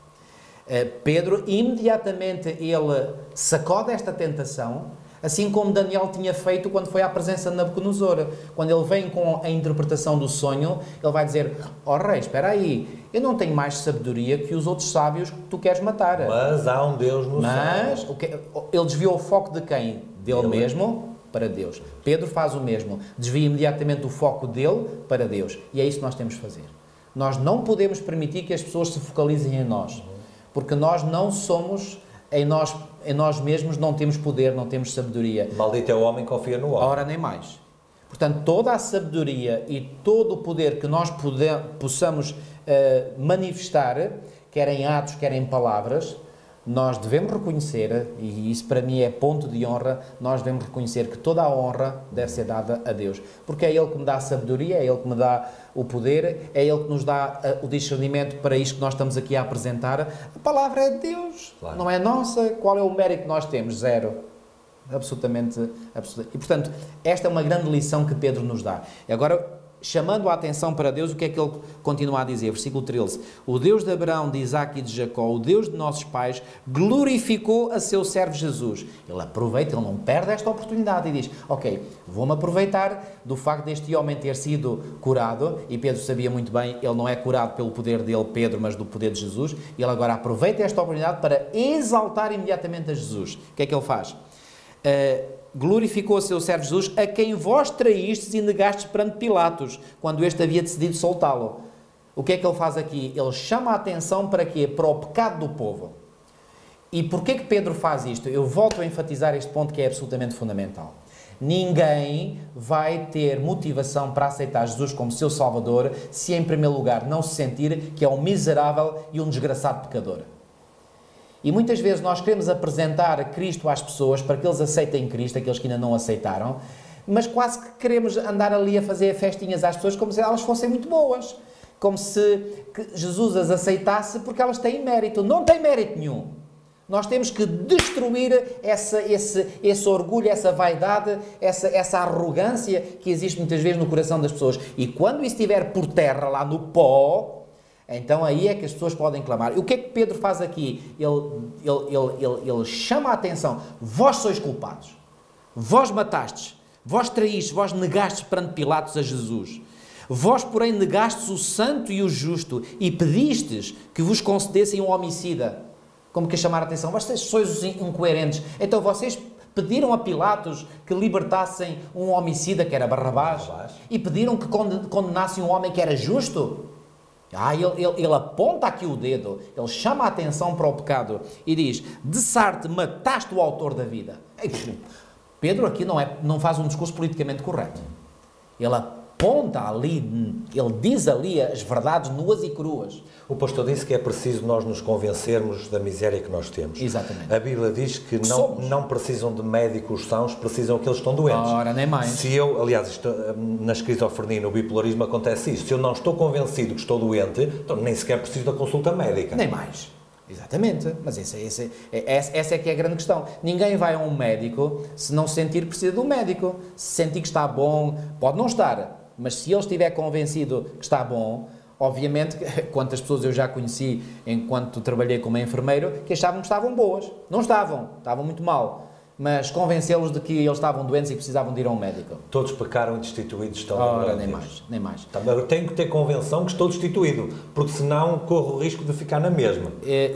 Pedro, imediatamente ele sacode esta tentação, assim como Daniel tinha feito quando foi à presença de Nabucodonosor. Quando ele vem com a interpretação do sonho, ele vai dizer, ó rei, espera aí, eu não tenho mais sabedoria que os outros sábios que tu queres matar. Mas há um Deus no Mas, céu. o que, ele desviou o foco de quem? Dele Ele. mesmo para Deus. Pedro faz o mesmo, desvia imediatamente o foco dele para Deus. E é isso que nós temos de fazer. Nós não podemos permitir que as pessoas se focalizem em nós, porque nós não somos... Em nós, em nós mesmos não temos poder, não temos sabedoria. Maldito é o homem que confia no homem. Ora, nem mais. Portanto, toda a sabedoria e todo o poder que nós pode, possamos uh, manifestar, quer em atos, quer em palavras, nós devemos reconhecer, e isso para mim é ponto de honra, nós devemos reconhecer que toda a honra deve ser dada a Deus. Porque é Ele que me dá a sabedoria, é Ele que me dá o poder, é Ele que nos dá uh, o discernimento para isto que nós estamos aqui a apresentar. A palavra é de Deus, claro. Não é nossa. Qual é o mérito que nós temos? Zero. Absolutamente, absolutamente. E, portanto, esta é uma grande lição que Pedro nos dá. E agora, chamando a atenção para Deus, o que é que ele continua a dizer? Versículo treze. O Deus de Abraão, de Isaque e de Jacó, o Deus de nossos pais, glorificou a seu servo Jesus. Ele aproveita, ele não perde esta oportunidade e diz, ok, vou-me aproveitar do facto deste homem ter sido curado, e Pedro sabia muito bem, ele não é curado pelo poder dele, Pedro, mas do poder de Jesus, e ele agora aproveita esta oportunidade para exaltar imediatamente a Jesus. O que é que ele faz? Uh, glorificou o seu servo Jesus, a quem vós traístes e negastes perante Pilatos, quando este havia decidido soltá-lo. O que é que ele faz aqui? Ele chama a atenção para quê? Para o pecado do povo. E porquê que Pedro faz isto? Eu volto a enfatizar este ponto que é absolutamente fundamental. Ninguém vai ter motivação para aceitar Jesus como seu Salvador se, em primeiro lugar, não se sentir que é um miserável e um desgraçado pecador. E muitas vezes nós queremos apresentar Cristo às pessoas para que eles aceitem Cristo, aqueles que ainda não aceitaram, mas quase que queremos andar ali a fazer festinhas às pessoas como se elas fossem muito boas. Como se Jesus as aceitasse porque elas têm mérito. Não tem mérito nenhum. Nós temos que destruir essa, esse, esse orgulho, essa vaidade, essa, essa arrogância que existe muitas vezes no coração das pessoas. E quando isso estiver por terra, lá no pó, então aí é que as pessoas podem clamar. E o que é que Pedro faz aqui? Ele, ele, ele, ele, ele chama a atenção. Vós sois culpados. Vós matastes. Vós traístes. Vós negastes perante Pilatos a Jesus. Vós, porém, negastes o santo e o justo e pedistes que vos concedessem um homicida. Como que chamar a atenção? Vocês sois os incoerentes. Então vocês pediram a Pilatos que libertassem um homicida que era Barrabás, Barrabás. E pediram que condenassem um homem que era justo. Ah, ele, ele, ele aponta aqui o dedo, ele chama a atenção para o pecado e diz, de Sarte mataste o autor da vida. Pedro aqui não, é, não faz um discurso politicamente correto. Ele aponta ali, ele diz ali as verdades nuas e cruas. O pastor disse que é preciso nós nos convencermos da miséria que nós temos. Exatamente. A Bíblia diz que não, não precisam de médicos sãos, precisam aqueles que estão doentes. Ora, nem mais. Se eu, aliás, isto, na esquizofrenia, no bipolarismo, acontece isso. Se eu não estou convencido que estou doente, então nem sequer preciso da consulta médica. Nem mais. Exatamente. Mas esse, esse, essa, essa é que é a grande questão. Ninguém vai a um médico se não sentir que precisa de um médico. Se sentir que está bom, pode não estar, mas se ele estiver convencido que está bom, obviamente, quantas pessoas eu já conheci enquanto trabalhei como enfermeiro que achavam que estavam boas. Não estavam, estavam muito mal. Mas convencê-los de que eles estavam doentes e precisavam de ir a um médico. Todos pecaram e destituídos estão. Ora, nem mais, nem mais. Eu tenho que ter convenção que estou destituído, porque senão corro o risco de ficar na mesma.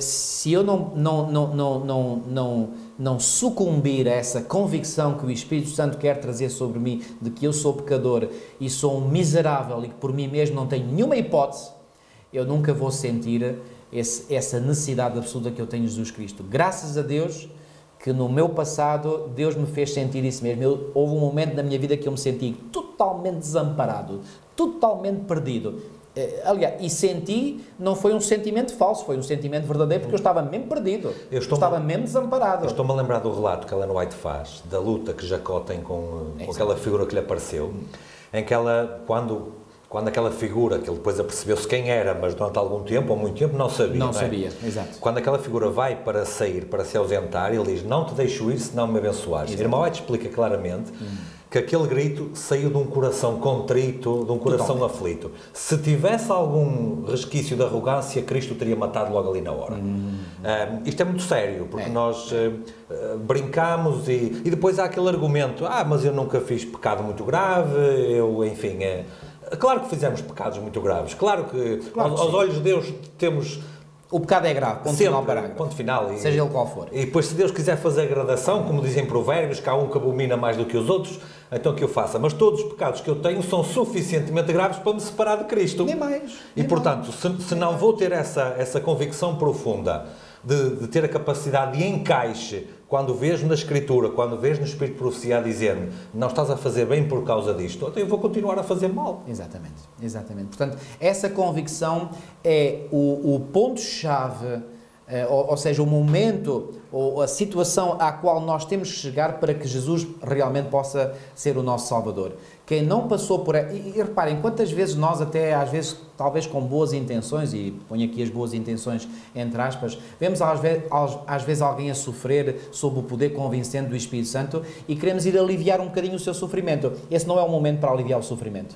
Se eu não, não, não, não, não, não, não sucumbir a essa convicção que o Espírito Santo quer trazer sobre mim, de que eu sou pecador e sou um miserável e que por mim mesmo não tenho nenhuma hipótese, eu nunca vou sentir esse, essa necessidade absoluta que eu tenho de Jesus Cristo. Graças a Deus que no meu passado Deus me fez sentir isso mesmo. Eu, houve um momento na minha vida que eu me senti totalmente desamparado, totalmente perdido. Aliás, e senti, não foi um sentimento falso, foi um sentimento verdadeiro, porque eu estava mesmo perdido, eu estou estava mesmo desamparado. Eu estou-me a lembrar do relato que Ellen White faz, da luta que Jacó tem com, com aquela figura que lhe apareceu, em que ela, quando... Quando aquela figura, que ele depois apercebeu-se quem era, mas durante algum tempo, ou muito tempo, não sabia. Não, não é? sabia, exato. Quando aquela figura vai para sair, para se ausentar, ele diz, não te deixo ir se não me abençoares. Irmão White explica claramente hum. que aquele grito saiu de um coração contrito, de um coração Totalmente. aflito. Se tivesse algum resquício de arrogância, Cristo teria matado logo ali na hora. Hum. Uh, isto é muito sério, porque é. nós uh, uh, brincamos e, e depois há aquele argumento, ah, mas eu nunca fiz pecado muito grave, eu, enfim... É, claro que fizemos pecados muito graves, claro que claro aos, aos olhos de Deus temos... O pecado é grave, ponto sempre, final parágrafo. Ponto final. E, seja ele qual for. E depois se Deus quiser fazer gradação, como dizem provérbios, que há um que abomina mais do que os outros, então que eu faça. Mas todos os pecados que eu tenho são suficientemente graves para me separar de Cristo. Nem mais. Nem e portanto, mais. se, se não vou ter essa, essa convicção profunda de, de ter a capacidade de encaixe, quando vejo na Escritura, quando vejo no Espírito de Profecia a dizer-me não estás a fazer bem por causa disto, então eu vou continuar a fazer mal. Exatamente, exatamente. Portanto, essa convicção é o, o ponto-chave, eh, ou, ou seja, o momento ou a situação à qual nós temos que chegar para que Jesus realmente possa ser o nosso Salvador. Quem não passou por... E, e reparem, quantas vezes nós até, às vezes, talvez com boas intenções, e ponho aqui as boas intenções entre aspas, vemos às vezes, às vezes alguém a sofrer sob o poder convincente do Espírito Santo e queremos ir aliviar um bocadinho o seu sofrimento. Esse não é o momento para aliviar o sofrimento.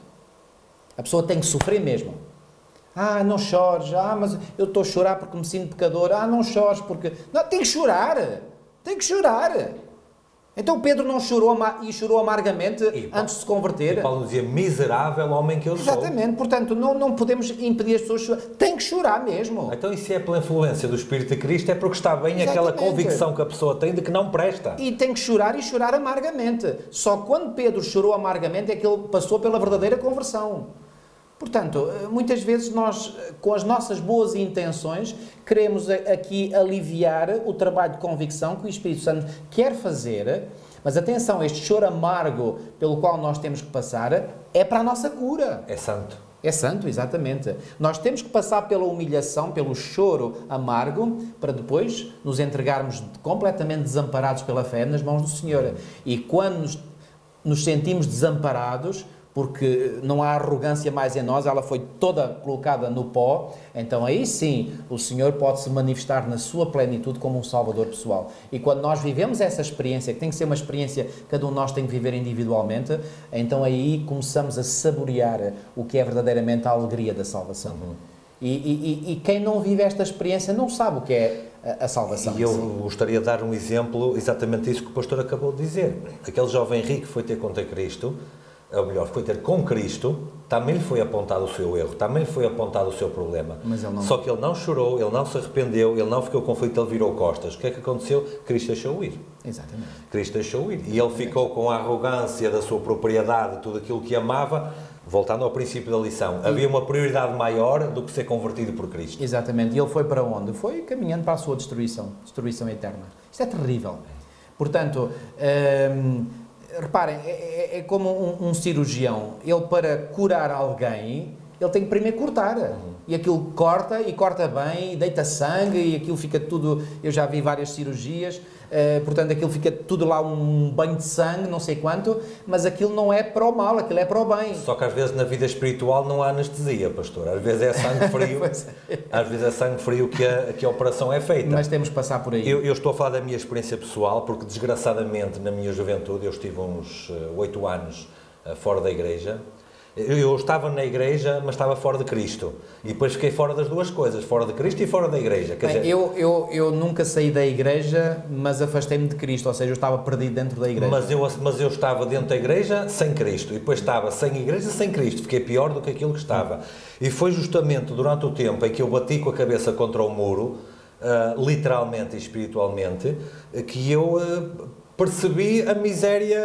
A pessoa tem que sofrer mesmo. Ah, não chores. Ah, mas eu estou a chorar porque me sinto pecador. Ah, não chores porque... Não, tem que chorar. Tem que chorar. Então Pedro não chorou e chorou amargamente e, antes de se converter. E Paulo dizia, miserável homem que eu sou. Exatamente. Portanto, não, não podemos impedir as pessoas de chorar. Tem que chorar mesmo. Então, e se é pela influência do Espírito de Cristo, é porque está bem Exatamente. aquela convicção que a pessoa tem de que não presta. E tem que chorar e chorar amargamente. Só quando Pedro chorou amargamente é que ele passou pela verdadeira conversão. Portanto, muitas vezes nós, com as nossas boas intenções, queremos aqui aliviar o trabalho de convicção que o Espírito Santo quer fazer Mas atenção, este choro amargo pelo qual nós temos que passar é para a nossa cura. É santo. É santo, exatamente. Nós temos que passar pela humilhação, pelo choro amargo, para depois nos entregarmos completamente desamparados pela fé nas mãos do Senhor. E quando nos, nos sentimos desamparados, porque não há arrogância mais em nós, ela foi toda colocada no pó, então aí sim o Senhor pode se manifestar na sua plenitude como um Salvador pessoal. E quando nós vivemos essa experiência, que tem que ser uma experiência que cada um de nós tem que viver individualmente, então aí começamos a saborear o que é verdadeiramente a alegria da salvação. Uhum. E, e, e quem não vive esta experiência não sabe o que é a, a salvação. E eu gostaria de dar um exemplo, exatamente isso que o pastor acabou de dizer. Aquele jovem rico foi ter contra Cristo, ou melhor, foi ter com Cristo, também lhe foi apontado o seu erro, também lhe foi apontado o seu problema. Mas ele não... Só que ele não chorou, ele não se arrependeu, ele não ficou conflito, ele virou costas. O que é que aconteceu? Cristo deixou ir. Exatamente. Cristo deixou ir. E ele ficou com a arrogância da sua propriedade, tudo aquilo que amava. Voltando ao princípio da lição, e... havia uma prioridade maior do que ser convertido por Cristo. Exatamente. E ele foi para onde? Foi caminhando para a sua destruição, destruição eterna. Isto é terrível. Portanto... Hum, reparem, é, é como um, um cirurgião, ele para curar alguém, ele tem que primeiro cortar, uhum. e aquilo corta, e corta bem, e deita sangue, e aquilo fica tudo, eu já vi várias cirurgias, uh, portanto aquilo fica tudo lá um banho de sangue, não sei quanto, mas aquilo não é para o mal, aquilo é para o bem. Só que às vezes na vida espiritual não há anestesia, pastor, às vezes é sangue frio, é. às vezes é sangue frio que a, que a operação é feita. Mas temos que passar por aí. Eu, eu estou a falar da minha experiência pessoal, porque desgraçadamente na minha juventude, eu estive uns oito uh, anos uh, fora da igreja. Eu estava na igreja, mas estava fora de Cristo. E depois fiquei fora das duas coisas, fora de Cristo e fora da igreja. Quer Bem, dizer, eu, eu, eu nunca saí da igreja, mas afastei-me de Cristo, ou seja, eu estava perdido dentro da igreja. Mas eu, mas eu estava dentro da igreja sem Cristo, e depois estava sem igreja sem Cristo. Fiquei pior do que aquilo que estava. E foi justamente durante o tempo em que eu bati com a cabeça contra o muro, uh, literalmente e espiritualmente, que eu uh, percebi a miséria...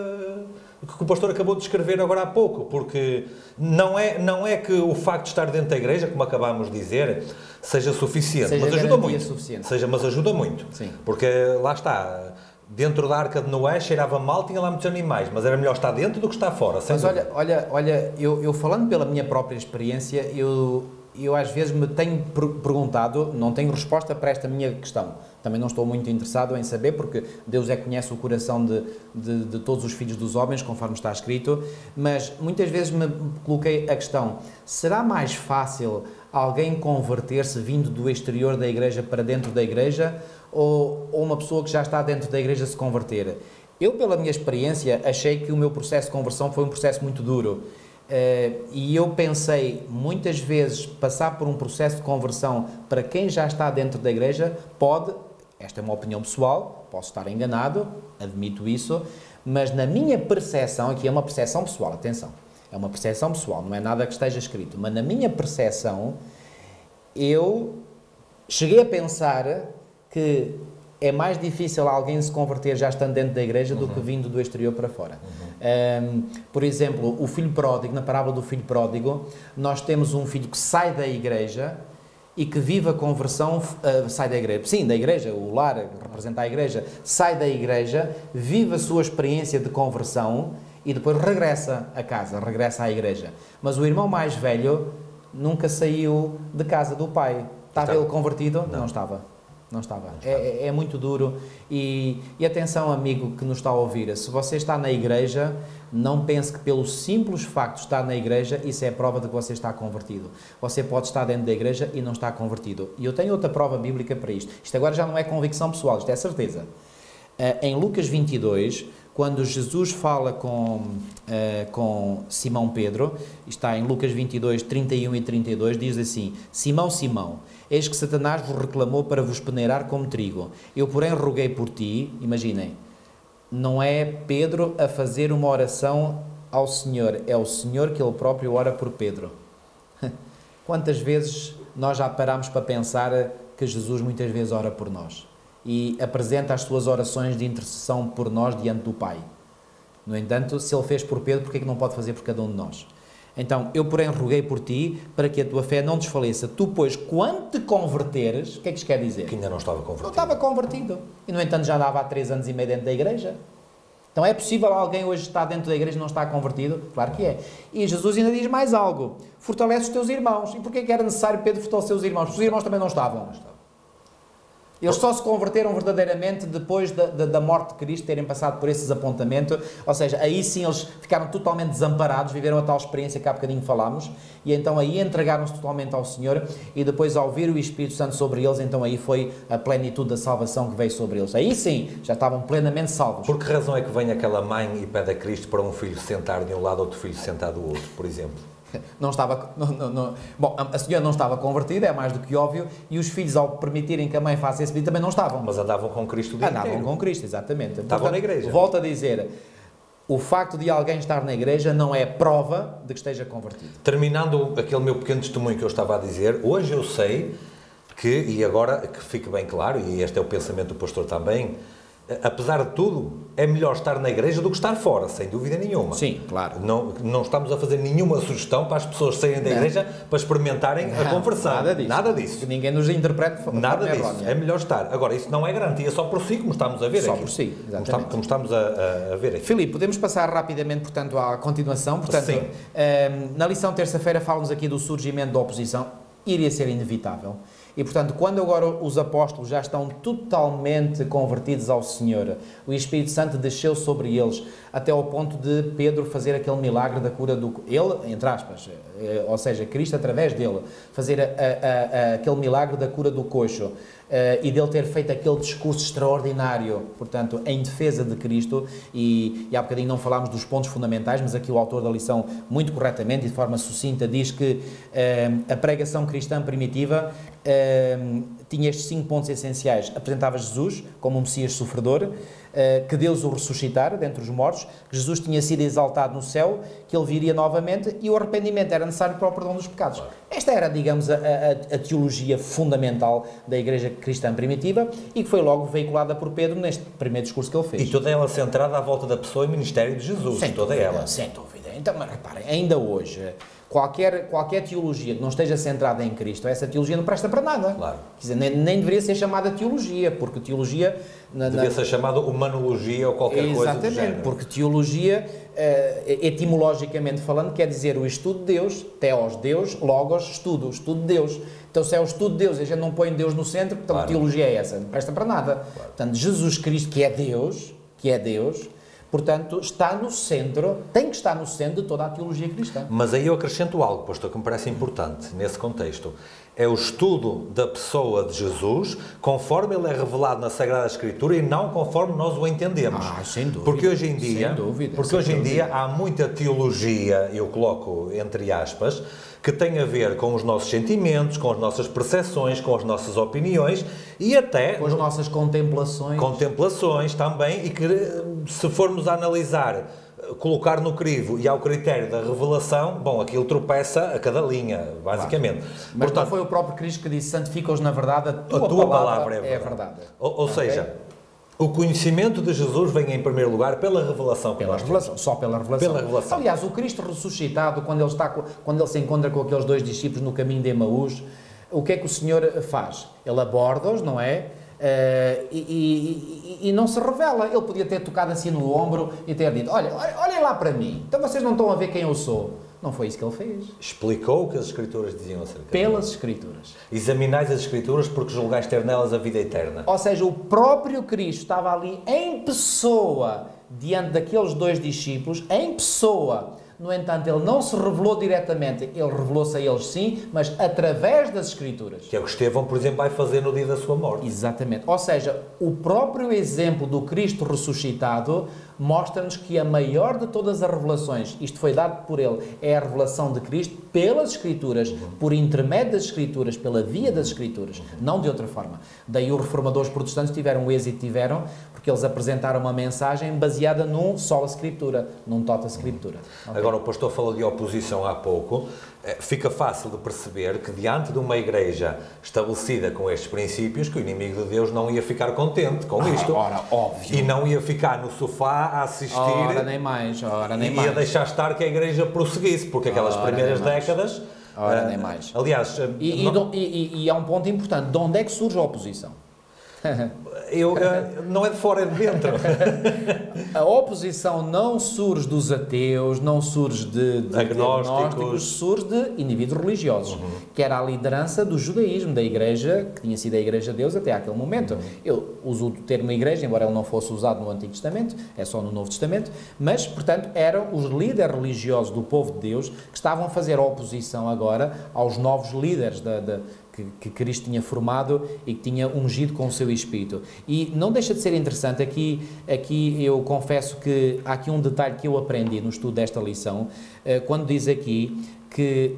que o pastor acabou de descrever agora há pouco, porque não é, não é que o facto de estar dentro da igreja, como acabámos de dizer, seja suficiente, seja mas ajuda muito. Suficiente. Seja, mas ajuda muito. Sim. Porque lá está, dentro da Arca de Noé cheirava mal, tinha lá muitos animais, mas era melhor estar dentro do que estar fora. Mas olha, olha, olha eu, eu falando pela minha própria experiência, eu, eu às vezes me tenho perguntado, não tenho resposta para esta minha questão. Também não estou muito interessado em saber, porque Deus é que conhece o coração de, de, de todos os filhos dos homens, conforme está escrito, mas muitas vezes me coloquei a questão, será mais fácil alguém converter-se vindo do exterior da igreja para dentro da igreja, ou, ou uma pessoa que já está dentro da igreja se converter? Eu, pela minha experiência, achei que o meu processo de conversão foi um processo muito duro. Uh, e eu pensei, muitas vezes, passar por um processo de conversão para quem já está dentro da igreja pode... Esta é uma opinião pessoal, posso estar enganado, admito isso, mas na minha percepção, aqui é uma percepção pessoal, atenção, é uma percepção pessoal, não é nada que esteja escrito, mas na minha percepção, eu cheguei a pensar que é mais difícil alguém se converter já estando dentro da igreja do uhum. que vindo do exterior para fora. Uhum. Um, por exemplo, o filho pródigo, na parábola do filho pródigo, nós temos um filho que sai da igreja e que vive a conversão, uh, sai da igreja, sim, da igreja, o lar representa a igreja, sai da igreja, vive a sua experiência de conversão e depois regressa a casa, regressa à igreja. Mas o irmão mais velho nunca saiu de casa do pai. Estava Está. ele convertido? Não, não estava. Não estava. Não estava. É, é muito duro. E, e atenção, amigo que nos está a ouvir, se você está na igreja, não pense que pelo simples facto de estar na igreja, isso é a prova de que você está convertido. Você pode estar dentro da igreja e não está convertido. E eu tenho outra prova bíblica para isto. Isto agora já não é convicção pessoal, isto é certeza. Em Lucas vinte e dois, quando Jesus fala com, com Simão Pedro, está em Lucas vinte e dois, trinta e um e trinta e dois, diz assim: Simão, Simão, eis que Satanás vos reclamou para vos peneirar como trigo. Eu, porém, roguei por ti. Imaginem, não é Pedro a fazer uma oração ao Senhor, é o Senhor que ele próprio ora por Pedro. Quantas vezes nós já paramos para pensar que Jesus muitas vezes ora por nós e apresenta as suas orações de intercessão por nós diante do Pai? No entanto, se ele fez por Pedro, porque é que não pode fazer por cada um de nós? Então, eu, porém, roguei por ti, para que a tua fé não desfaleça. Tu, pois, quando te converteres, o que é que isto quer dizer? Que ainda não estava convertido. Não estava convertido. E, no entanto, já andava há três anos e meio dentro da igreja. Então é possível alguém hoje estar dentro da igreja e não estar convertido? Claro que é. E Jesus ainda diz mais algo. Fortalece os teus irmãos. E porquê que era necessário Pedro fortalecer os irmãos? Porque os irmãos também não estavam. Eles só se converteram verdadeiramente depois da, da, da morte de Cristo, terem passado por esse desapontamento. Ou seja, aí sim eles ficaram totalmente desamparados, viveram a tal experiência que há bocadinho falámos, e então aí entregaram-se totalmente ao Senhor, e depois ao vir o Espírito Santo sobre eles, então aí foi a plenitude da salvação que veio sobre eles. Aí sim, já estavam plenamente salvos. Por que razão é que vem aquela mãe e pede a Cristo para um filho sentar de um lado, outro filho sentar do outro, por exemplo? Não estava, não, não, não. Bom, a senhora não estava convertida, é mais do que óbvio, e os filhos, ao permitirem que a mãe faça esse pedido, também não estavam. Mas andavam com Cristo o dia Andavam inteiro. com Cristo, exatamente. Estavam Portanto, na igreja. Volto a dizer, o facto de alguém estar na igreja não é prova de que esteja convertido. Terminando aquele meu pequeno testemunho que eu estava a dizer, hoje eu sei que, e agora que fique bem claro, e este é o pensamento do pastor também, apesar de tudo, é melhor estar na igreja do que estar fora, sem dúvida nenhuma. Sim, claro. Não, não estamos a fazer nenhuma sugestão para as pessoas saírem da igreja para experimentarem não, a conversão. Nada disso. Nada disso. Que ninguém nos interprete de forma Nada disso. errónea. É melhor estar. Agora, isso não é garantia só por si, como estamos a ver Só aqui. por si, como exatamente. estamos, como estamos a, a, a ver aqui. Filipe, podemos passar rapidamente, portanto, à continuação. Portanto, Sim. Um, na lição terça-feira falamos aqui do surgimento da oposição. Iria ser inevitável. E, portanto, quando agora os apóstolos já estão totalmente convertidos ao Senhor, o Espírito Santo desceu sobre eles, até ao ponto de Pedro fazer aquele milagre da cura do... Ele, entre aspas, ou seja, Cristo através dele, fazer a, a, a, aquele milagre da cura do coxo, Uh, e dele ter feito aquele discurso extraordinário, portanto, em defesa de Cristo, e, e há bocadinho não falámos dos pontos fundamentais, mas aqui o autor da lição, muito corretamente e de forma sucinta, diz que uh, a pregação cristã primitiva uh, tinha estes cinco pontos essenciais. Apresentava Jesus como um Messias sofredor, uh, que Deus o ressuscitara dentre os mortos, que Jesus tinha sido exaltado no céu, que ele viria novamente, e o arrependimento era necessário para o perdão dos pecados. Esta era, digamos, a, a, a teologia fundamental da Igreja cristã primitiva, e que foi logo veiculada por Pedro neste primeiro discurso que ele fez. E toda ela centrada à volta da pessoa e ministério de Jesus. Sem toda dúvida, ela. sem dúvida. Então, mas reparem, ainda hoje, qualquer, qualquer teologia que não esteja centrada em Cristo, essa teologia não presta para nada. Claro. Quer dizer, nem, nem deveria ser chamada teologia, porque teologia... Na, Devia na... ser chamada humanologia ou qualquer Exatamente, coisa do género. Exatamente, porque teologia, uh, etimologicamente falando, quer dizer o estudo de Deus, teos, Deus, logos, estudo, estudo de Deus. Então, se é o estudo de Deus e a gente não põe Deus no centro, então claro. A teologia é essa, não presta para nada. Claro. Portanto, Jesus Cristo, que é Deus, que é Deus, portanto, está no centro, tem que estar no centro de toda a teologia cristã. Mas aí eu acrescento algo, pastor, que me parece importante nesse contexto. É o estudo da pessoa de Jesus conforme ele é revelado na Sagrada Escritura e não conforme nós o entendemos. Ah, sem dúvida. Porque hoje em dia, sem dúvida, porque sem hoje em dúvida. dia há muita teologia, eu coloco entre aspas, que tem a ver com os nossos sentimentos, com as nossas percepções, com as nossas opiniões e até... Com as nossas contemplações. Contemplações também, e que se formos a analisar, colocar no crivo e ao critério da revelação, bom, aquilo tropeça a cada linha, basicamente. Claro. Mas Portanto, não foi o próprio Cristo que disse, santifica-os na verdade, a tua, a tua palavra, palavra é verdade. É verdade. Ou, ou Okay? seja, o conhecimento de Jesus vem em primeiro lugar pela revelação. Pela revelação, só pela revelação. Pela revelação. Aliás, o Cristo ressuscitado, quando ele, está, quando ele se encontra com aqueles dois discípulos no caminho de Emaús, o que é que o Senhor faz? Ele aborda-os, não é? Uh, e, e, e, e não se revela. Ele podia ter tocado assim no ombro e ter dito, olha, olhem lá para mim, então vocês não estão a ver quem eu sou. Não foi isso que ele fez. Explicou o que as Escrituras diziam acerca de Pelas Escrituras. Examinais as Escrituras porque julgais ter nelas a vida eterna. Ou seja, o próprio Cristo estava ali em pessoa, diante daqueles dois discípulos, em pessoa. No entanto, ele não se revelou diretamente, ele revelou-se a eles sim, mas através das Escrituras. Que é o que Estevão, por exemplo, vai fazer no dia da sua morte. Exatamente. Ou seja, o próprio exemplo do Cristo ressuscitado mostra-nos que a maior de todas as revelações, isto foi dado por ele, é a revelação de Cristo pelas Escrituras, por intermédio das Escrituras, pela via das Escrituras, não de outra forma. Daí os reformadores protestantes tiveram o êxito que tiveram, porque eles apresentaram uma mensagem baseada num sola Escritura, num tota Escritura. Okay? Agora, o pastor falou de oposição há pouco. Fica fácil de perceber que diante de uma igreja estabelecida com estes princípios, que o inimigo de Deus não ia ficar contente com isto. Ah, ora, óbvio. E não ia ficar no sofá a assistir. Ora, nem mais, ora, nem e mais. ia deixar estar que a igreja prosseguisse, porque aquelas Ora, primeiras nem mais. décadas... Ora, uh, nem mais. Aliás... E, não... e, e, e há um ponto importante. De onde é que surge a oposição? Eu, não é de fora, é de dentro. A oposição não surge dos ateus, não surge de, de agnósticos. agnósticos, surge de indivíduos religiosos, uhum. que era a liderança do judaísmo, da igreja, que tinha sido a igreja de Deus até aquele momento. Uhum. Eu uso o termo igreja, embora ele não fosse usado no Antigo Testamento, é só no Novo Testamento, mas, portanto, eram os líderes religiosos do povo de Deus que estavam a fazer oposição agora aos novos líderes da, da Que, que Cristo tinha formado e que tinha ungido com o seu Espírito. E não deixa de ser interessante, aqui, aqui eu confesso que há aqui um detalhe que eu aprendi no estudo desta lição, quando diz aqui que,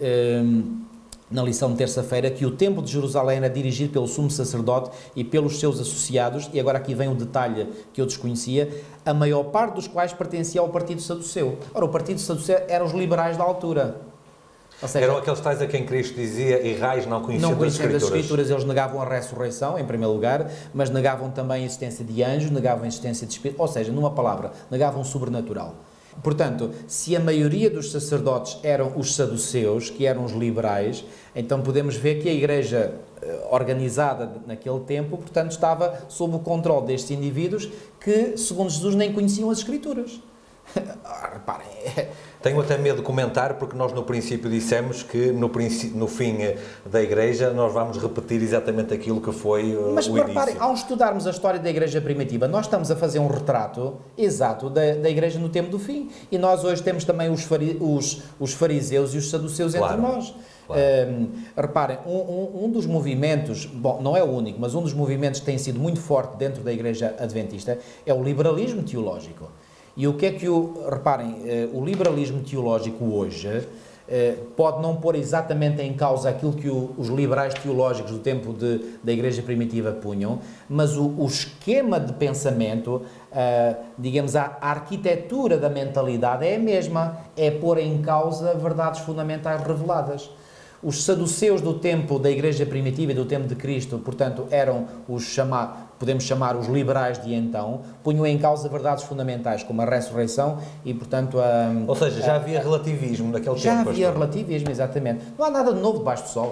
na lição de terça-feira, que o templo de Jerusalém era dirigido pelo sumo sacerdote e pelos seus associados, e agora aqui vem o detalhe que eu desconhecia, a maior parte dos quais pertencia ao partido saduceu. Ora, o partido saduceu eram os liberais da altura. Ou seja, eram aqueles tais a quem Cristo dizia errais não conhecendo, não conhecendo as, as Escrituras. Eles negavam a ressurreição, em primeiro lugar, mas negavam também a existência de anjos, negavam a existência de espíritos, ou seja, numa palavra, negavam o sobrenatural. Portanto, se a maioria dos sacerdotes eram os saduceus, que eram os liberais, então podemos ver que a igreja organizada naquele tempo, portanto, estava sob o controle destes indivíduos que, segundo Jesus, nem conheciam as Escrituras. Reparem... Tenho até medo de comentar, porque nós no princípio dissemos que no, no fim da Igreja nós vamos repetir exatamente aquilo que foi uh, Mas, o mas início. Reparem, ao estudarmos a história da Igreja primitiva, nós estamos a fazer um retrato exato da, da Igreja no tempo do fim. E nós hoje temos também os, fari, os, os fariseus e os saduceus claro, entre nós. Claro. Um, reparem, um, um, um dos movimentos, bom, não é o único, mas um dos movimentos que tem sido muito forte dentro da Igreja Adventista é o liberalismo teológico. E o que é que o... Reparem, o liberalismo teológico hoje pode não pôr exatamente em causa aquilo que o, os liberais teológicos do tempo de, da Igreja Primitiva punham, mas o, o esquema de pensamento, digamos, a, a arquitetura da mentalidade é a mesma, é pôr em causa verdades fundamentais reveladas. Os saduceus do tempo da Igreja Primitiva e do tempo de Cristo, portanto, eram os chamados, podemos chamar os liberais de então, punham em causa verdades fundamentais, como a ressurreição e, portanto, a... Ou seja, já havia relativismo naquele já tempo. Já havia relativismo, exatamente. Não há nada de novo debaixo do sol.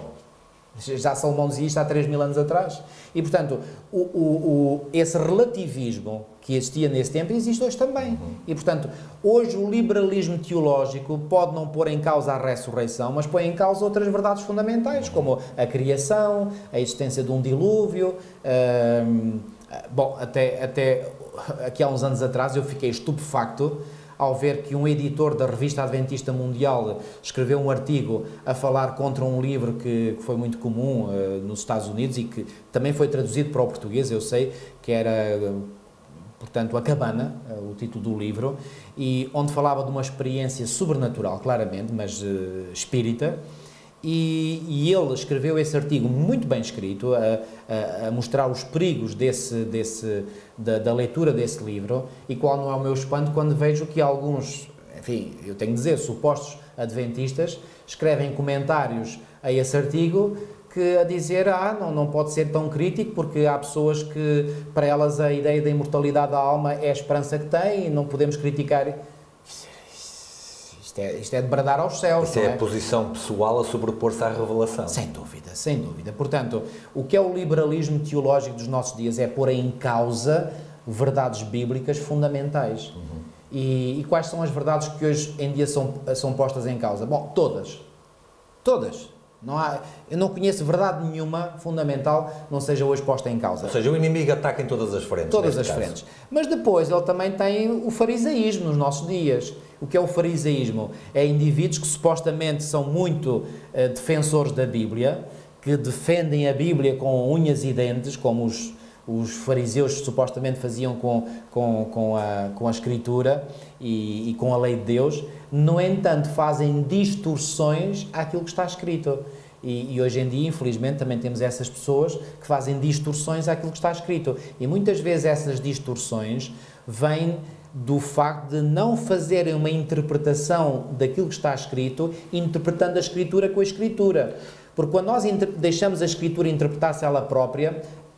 Já Salomão dizia isto há três mil anos atrás. E, portanto, o, o, o, esse relativismo que existia nesse tempo existe hoje também. Uhum. E, portanto, hoje o liberalismo teológico pode não pôr em causa a ressurreição, mas põe em causa outras verdades fundamentais, uhum. como a criação, a existência de um dilúvio. Hum, bom, até, até aqui há uns anos atrás eu fiquei estupefacto ao ver que um editor da Revista Adventista Mundial escreveu um artigo a falar contra um livro que, que foi muito comum uh, nos Estados Unidos e que também foi traduzido para o português, eu sei, que era, uh, portanto, A Cabana, uh, o título do livro, e onde falava de uma experiência sobrenatural, claramente, mas uh, espírita. E, e ele escreveu esse artigo muito bem escrito, a, a, a mostrar os perigos desse, desse, da, da leitura desse livro, e qual não é o meu espanto quando vejo que alguns, enfim, eu tenho de dizer, supostos adventistas, escrevem comentários a esse artigo que a dizer, ah, não, não pode ser tão crítico, porque há pessoas que, para elas, a ideia da imortalidade da alma é a esperança que têm e não podemos criticar... Isto é, isto é de bradar aos céus. Isso é, é a posição pessoal a sobrepor-se à revelação. Sem dúvida, sem dúvida. Portanto, o que é o liberalismo teológico dos nossos dias é pôr em causa verdades bíblicas fundamentais. Uhum. E, e quais são as verdades que hoje em dia são, são postas em causa? Bom, todas. Todas. Não há, eu não conheço verdade nenhuma fundamental não seja hoje posta em causa. Ou seja, o inimigo ataca em todas as frentes. Todas as caso. frentes. Mas depois ele também tem o farisaísmo nos nossos dias. O que é o farisaísmo? É indivíduos que supostamente são muito uh, defensores da Bíblia, que defendem a Bíblia com unhas e dentes, como os, os fariseus supostamente faziam com, com, com, a, com a Escritura e, e com a lei de Deus. No entanto, fazem distorções àquilo que está escrito. E, e hoje em dia, infelizmente, também temos essas pessoas que fazem distorções àquilo que está escrito. E muitas vezes essas distorções vêm do facto de não fazerem uma interpretação daquilo que está escrito, interpretando a Escritura com a Escritura. Porque quando nós deixamos a Escritura interpretar-se ela própria,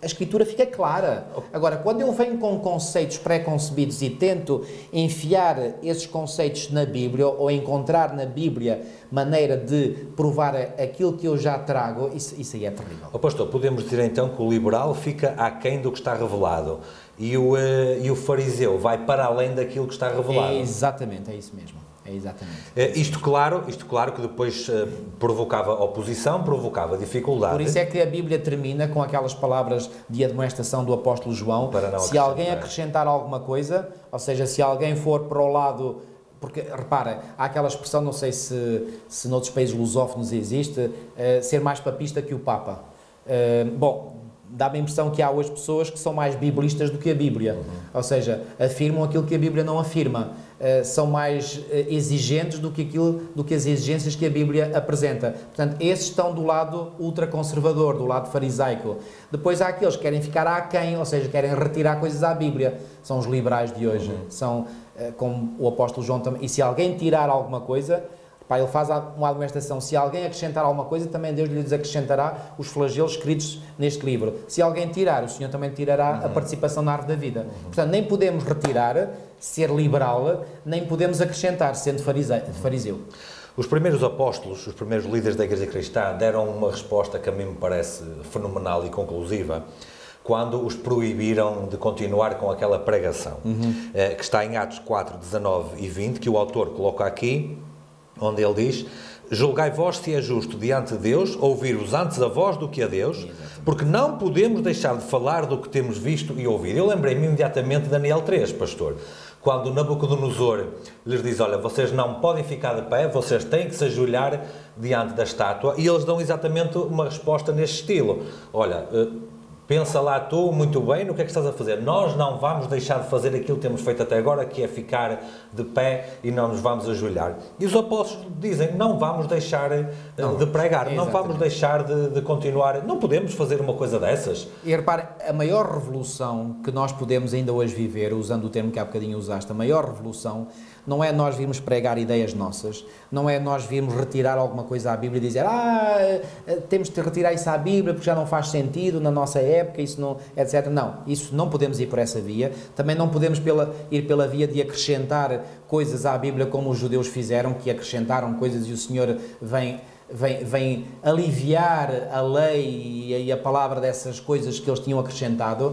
a Escritura fica clara. Agora, quando eu venho com conceitos pré-concebidos e tento enfiar esses conceitos na Bíblia, ou encontrar na Bíblia maneira de provar aquilo que eu já trago, isso, isso aí é terrível. Oh, pastor, podemos dizer então que o liberal fica aquém do que está revelado e o, uh, e o fariseu vai para além daquilo que está revelado. É exatamente, é isso mesmo. É exatamente. Uh, isto, claro, isto claro que depois uh, provocava oposição, provocava dificuldade. Por isso é que a Bíblia termina com aquelas palavras de admoestação do apóstolo João. Se alguém acrescentar alguma coisa, ou seja, se alguém for para o lado... Porque, repara, há aquela expressão, não sei se, se noutros países lusófonos existe, uh, ser mais papista que o Papa. Uh, bom, dá-me a impressão que há hoje pessoas que são mais biblistas do que a Bíblia. Uhum. Ou seja, afirmam aquilo que a Bíblia não afirma. Uh, são mais uh, exigentes do que, aquilo, do que as exigências que a Bíblia apresenta. Portanto, esses estão do lado ultraconservador, do lado farisaico. Depois há aqueles que querem ficar aquém, ou seja, querem retirar coisas à Bíblia. São os liberais de hoje. Uhum. São, uh, como o apóstolo João também. E se alguém tirar alguma coisa... Pá, ele faz uma admoestação, se alguém acrescentar alguma coisa, também Deus lhe acrescentará os flagelos escritos neste livro. Se alguém tirar, o Senhor também tirará uhum. a participação na árvore da vida. Uhum. Portanto, nem podemos retirar, ser liberal, nem podemos acrescentar, sendo fariseu. Os primeiros apóstolos, os primeiros líderes da Igreja Cristã, deram uma resposta que a mim me parece fenomenal e conclusiva, quando os proibiram de continuar com aquela pregação, uhum. que está em Atos quatro, dezanove e vinte, que o autor coloca aqui, onde ele diz: julgai vós se é justo diante de Deus ouvir-vos antes a vós do que a Deus, exatamente. Porque não podemos deixar de falar do que temos visto e ouvido. Eu lembrei-me imediatamente de Daniel três, pastor, quando Nabucodonosor lhes diz: olha, vocês não podem ficar de pé, vocês têm que se ajoelhar diante da estátua, e eles dão exatamente uma resposta neste estilo: olha, pensa lá tu muito bem no que é que estás a fazer. Nós não vamos deixar de fazer aquilo que temos feito até agora, que é ficar de pé e não nos vamos ajoelhar. E os apóstolos dizem: não vamos deixar não, de pregar, exatamente. Não vamos deixar de, de continuar. Não podemos fazer uma coisa dessas. E repare, a maior revolução que nós podemos ainda hoje viver, usando o termo que há bocadinho usaste, a maior revolução não é nós virmos pregar ideias nossas, não é nós virmos retirar alguma coisa à Bíblia e dizer: ah, temos de retirar isso à Bíblia porque já não faz sentido na nossa época, isso não, etcétera. Não, isso não podemos ir por essa via. Também não podemos pela, ir pela via de acrescentar coisas à Bíblia como os judeus fizeram, que acrescentaram coisas e o Senhor vem... Vem, vem aliviar a lei e a palavra dessas coisas que eles tinham acrescentado.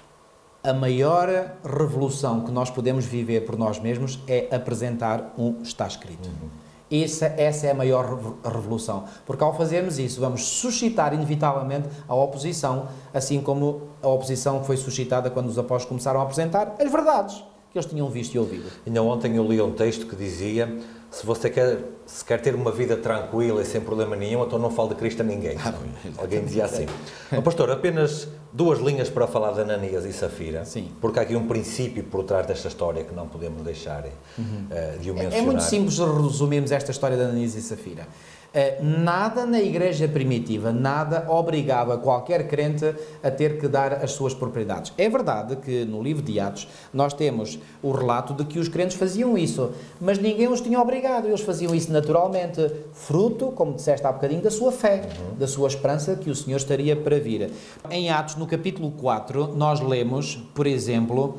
A maior revolução que nós podemos viver por nós mesmos é apresentar um está escrito. Uhum. Essa, essa é a maior revolução, porque ao fazermos isso vamos suscitar inevitavelmente a oposição, assim como a oposição que foi suscitada quando os apóstolos começaram a apresentar as verdades que eles tinham visto e ouvido. Ainda ontem eu li um texto que dizia: se você quer, se quer ter uma vida tranquila e sem problema nenhum, então não fale de Cristo a ninguém. Ah, não, alguém dizia assim. Oh, pastor, apenas duas linhas para falar de Ananias e Safira. Sim. Porque há aqui um princípio por trás desta história que não podemos deixar uhum. uh, de o mencionar. É, é muito simples resumirmos esta história de Ananias e Safira. Uh, nada na igreja primitiva, nada obrigava qualquer crente a ter que dar as suas propriedades. É verdade que no livro de Atos nós temos o relato de que os crentes faziam isso, mas ninguém os tinha obrigado, eles faziam isso naturalmente, fruto, como disseste há bocadinho, da sua fé, uhum. da sua esperança que o Senhor estaria para vir. Em Atos, no capítulo quatro, nós lemos, por exemplo,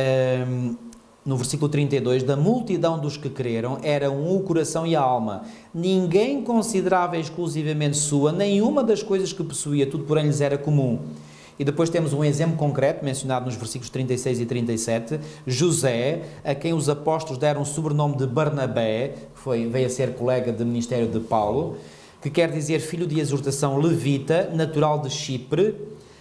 um, no versículo trinta e dois, da multidão dos que creram era um o coração e a alma. Ninguém considerava exclusivamente sua nenhuma das coisas que possuía, tudo porém lhes era comum. E depois temos um exemplo concreto, mencionado nos versículos trinta e seis e trinta e sete, José, a quem os apóstolos deram o sobrenome de Barnabé, que foi, veio a ser colega de ministério de Paulo, que quer dizer filho de exortação levita, natural de Chipre,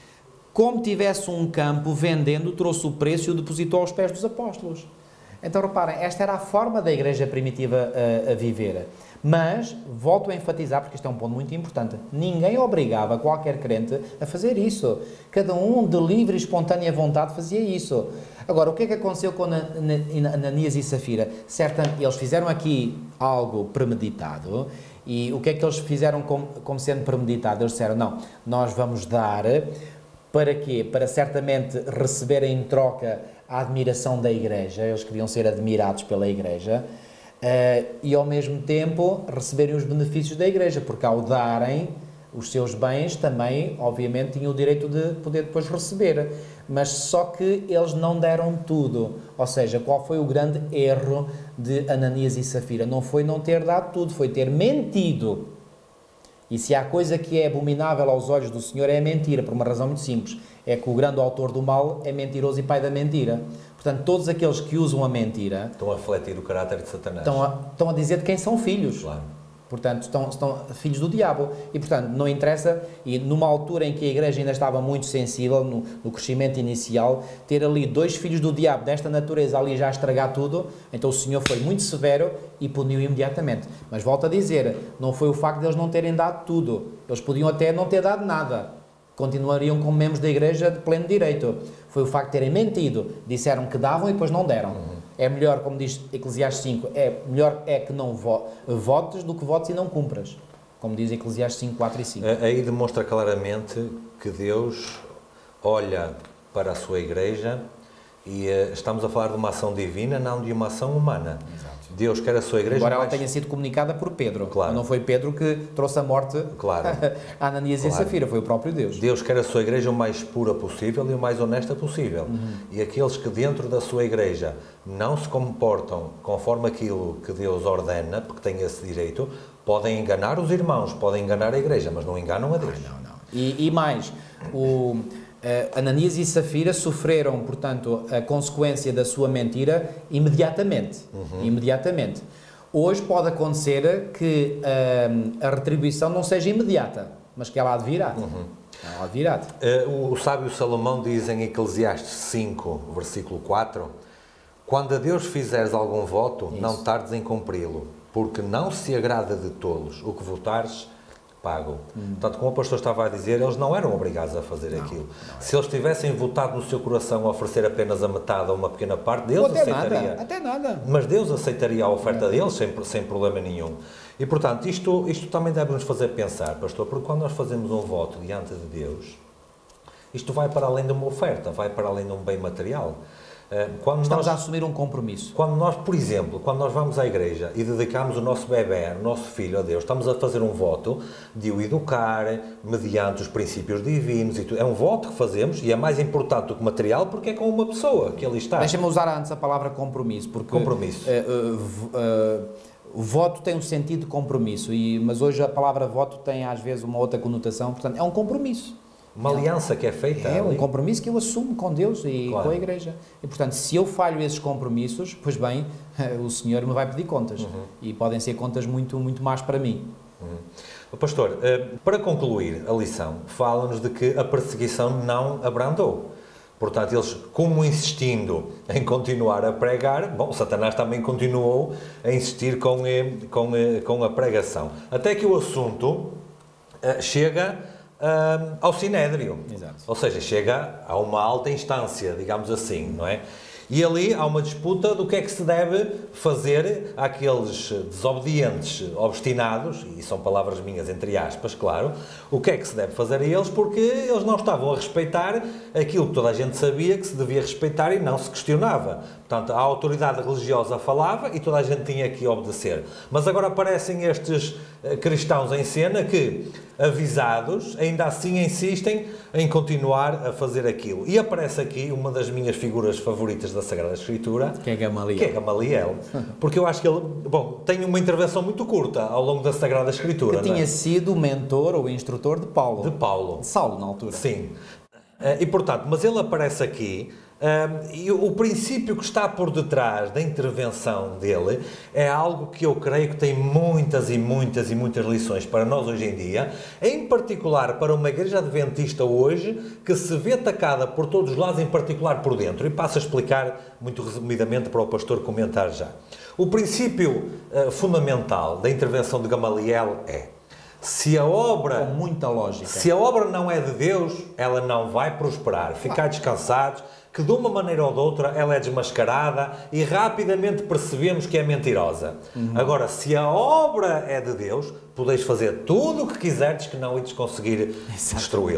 como tivesse um campo vendendo, trouxe o preço e o depositou aos pés dos apóstolos. Então, reparem, esta era a forma da igreja primitiva a, a viver. Mas, volto a enfatizar, porque isto é um ponto muito importante, ninguém obrigava qualquer crente a fazer isso. Cada um, de livre e espontânea vontade, fazia isso. Agora, o que é que aconteceu com Ananias e Safira? Certamente, eles fizeram aqui algo premeditado. E o que é que eles fizeram como, como sendo premeditado? Eles disseram: não, nós vamos dar... Para quê? Para certamente receberem em troca a admiração da igreja, eles queriam ser admirados pela igreja, uh, e ao mesmo tempo receberem os benefícios da igreja, porque ao darem, os seus bens também, obviamente, tinham o direito de poder depois receber. Mas só que eles não deram tudo. Ou seja, qual foi o grande erro de Ananias e Safira? Não foi não ter dado tudo, foi ter mentido. E se há coisa que é abominável aos olhos do Senhor é a mentira, por uma razão muito simples. É que o grande autor do mal é mentiroso e pai da mentira. Portanto, todos aqueles que usam a mentira... Estão a refletir o caráter de Satanás. Estão a, estão a dizer de quem são filhos. Claro. Portanto, estão, estão filhos do diabo. E, portanto, não interessa, e numa altura em que a igreja ainda estava muito sensível, no, no crescimento inicial, ter ali dois filhos do diabo desta natureza ali já a estragar tudo, então o Senhor foi muito severo e puniu imediatamente. Mas volto a dizer, não foi o facto de eles não terem dado tudo. Eles podiam até não ter dado nada. Continuariam como membros da igreja de pleno direito. Foi o facto de terem mentido. Disseram que davam e depois não deram. Uhum. É melhor, como diz Eclesiastes cinco, é melhor é que não vo votes do que votes e não cumpras. Como diz Eclesiastes cinco, quatro e cinco. Aí demonstra claramente que Deus olha para a sua igreja e uh, estamos a falar de uma ação divina, não de uma ação humana. Exato. Deus quer a sua igreja... Embora mais... ela tenha sido comunicada por Pedro. Claro. Não foi Pedro que trouxe a morte claro. a Ananias claro. e Safira, foi o próprio Deus. Deus quer a sua igreja o mais pura possível e o mais honesta possível. Uhum. E aqueles que dentro da sua igreja não se comportam conforme aquilo que Deus ordena, porque têm esse direito, podem enganar os irmãos, podem enganar a igreja, mas não enganam a Deus. Não, não, não. E, e mais, o... Uh, Ananias e Safira sofreram, portanto, a consequência da sua mentira imediatamente. Uhum. Imediatamente. Hoje pode acontecer que uh, a retribuição não seja imediata, mas que ela há de virar. Uhum. Ela há de virar. Uh, o, o sábio Salomão diz em Eclesiastes cinco, versículo quatro, quando a Deus fizeres algum voto, Isso. não tardes em cumpri-lo, porque não se agrada de tolos o que votares, pago. Hum. Portanto, como o pastor estava a dizer, eles não eram obrigados a fazer não, aquilo. Não Se eles tivessem votado no seu coração a oferecer apenas a metade ou uma pequena parte, Deus até aceitaria. Nada, até nada. Mas Deus aceitaria a oferta não. deles sem, sem problema nenhum. E, portanto, isto, isto também deve nos fazer pensar, pastor, porque quando nós fazemos um voto diante de Deus, isto vai para além de uma oferta, vai para além de um bem material. Quando Estamos nós, a assumir um compromisso. Quando nós, por exemplo, quando nós vamos à igreja e dedicamos o nosso bebé, o nosso filho a Deus, estamos a fazer um voto de o educar mediante os princípios divinos e tudo. É um voto que fazemos e é mais importante do que material porque é com uma pessoa que ali está. Deixa-me usar antes a palavra compromisso. Porque, compromisso. Uh, uh, uh, o voto tem um sentido de compromisso, e, mas hoje a palavra voto tem às vezes uma outra conotação, portanto é um compromisso. Uma aliança que é feita. É ali. um compromisso que eu assumo com Deus e claro. com a Igreja. E, portanto, se eu falho esses compromissos, pois bem, o Senhor me vai pedir contas. Uhum. E podem ser contas muito, muito más para mim. Uhum. Pastor, para concluir a lição, fala-nos de que a perseguição não abrandou. Portanto, eles, como insistindo em continuar a pregar, bom, Satanás também continuou a insistir com, com, com a pregação. Até que o assunto chega... Uh, ao Sinédrio, Exato. Ou seja, chega a uma alta instância, digamos assim, não é? E ali há uma disputa do que é que se deve fazer àqueles desobedientes, obstinados, e são palavras minhas entre aspas, claro, o que é que se deve fazer a eles, porque eles não estavam a respeitar aquilo que toda a gente sabia que se devia respeitar e não se questionava. Portanto, a autoridade religiosa falava e toda a gente tinha que obedecer. Mas agora aparecem estes cristãos em cena que, avisados, ainda assim insistem em continuar a fazer aquilo. E aparece aqui uma das minhas figuras favoritas da Sagrada Escritura, que é Gamaliel. Que é Gamaliel. Porque eu acho que ele, bom, tem uma intervenção muito curta ao longo da Sagrada Escritura. Que tinha não é? sido o mentor ou instrutor de Paulo. De Paulo. De Saulo, na altura. Sim. E, portanto, mas ele aparece aqui, um, e o princípio que está por detrás da intervenção dele é algo que eu creio que tem muitas e muitas e muitas lições para nós hoje em dia, em particular para uma igreja adventista hoje, que se vê atacada por todos os lados, em particular por dentro. E passo a explicar muito resumidamente para o pastor comentar já. O princípio uh, fundamental da intervenção de Gamaliel é: se a obra, com muita lógica, se a obra não é de Deus, ela não vai prosperar. Ficar descansados que de uma maneira ou de outra ela é desmascarada e rapidamente percebemos que é mentirosa. Uhum. Agora, se a obra é de Deus, podeis fazer tudo o que quiserdes que não ides conseguir destruí-la.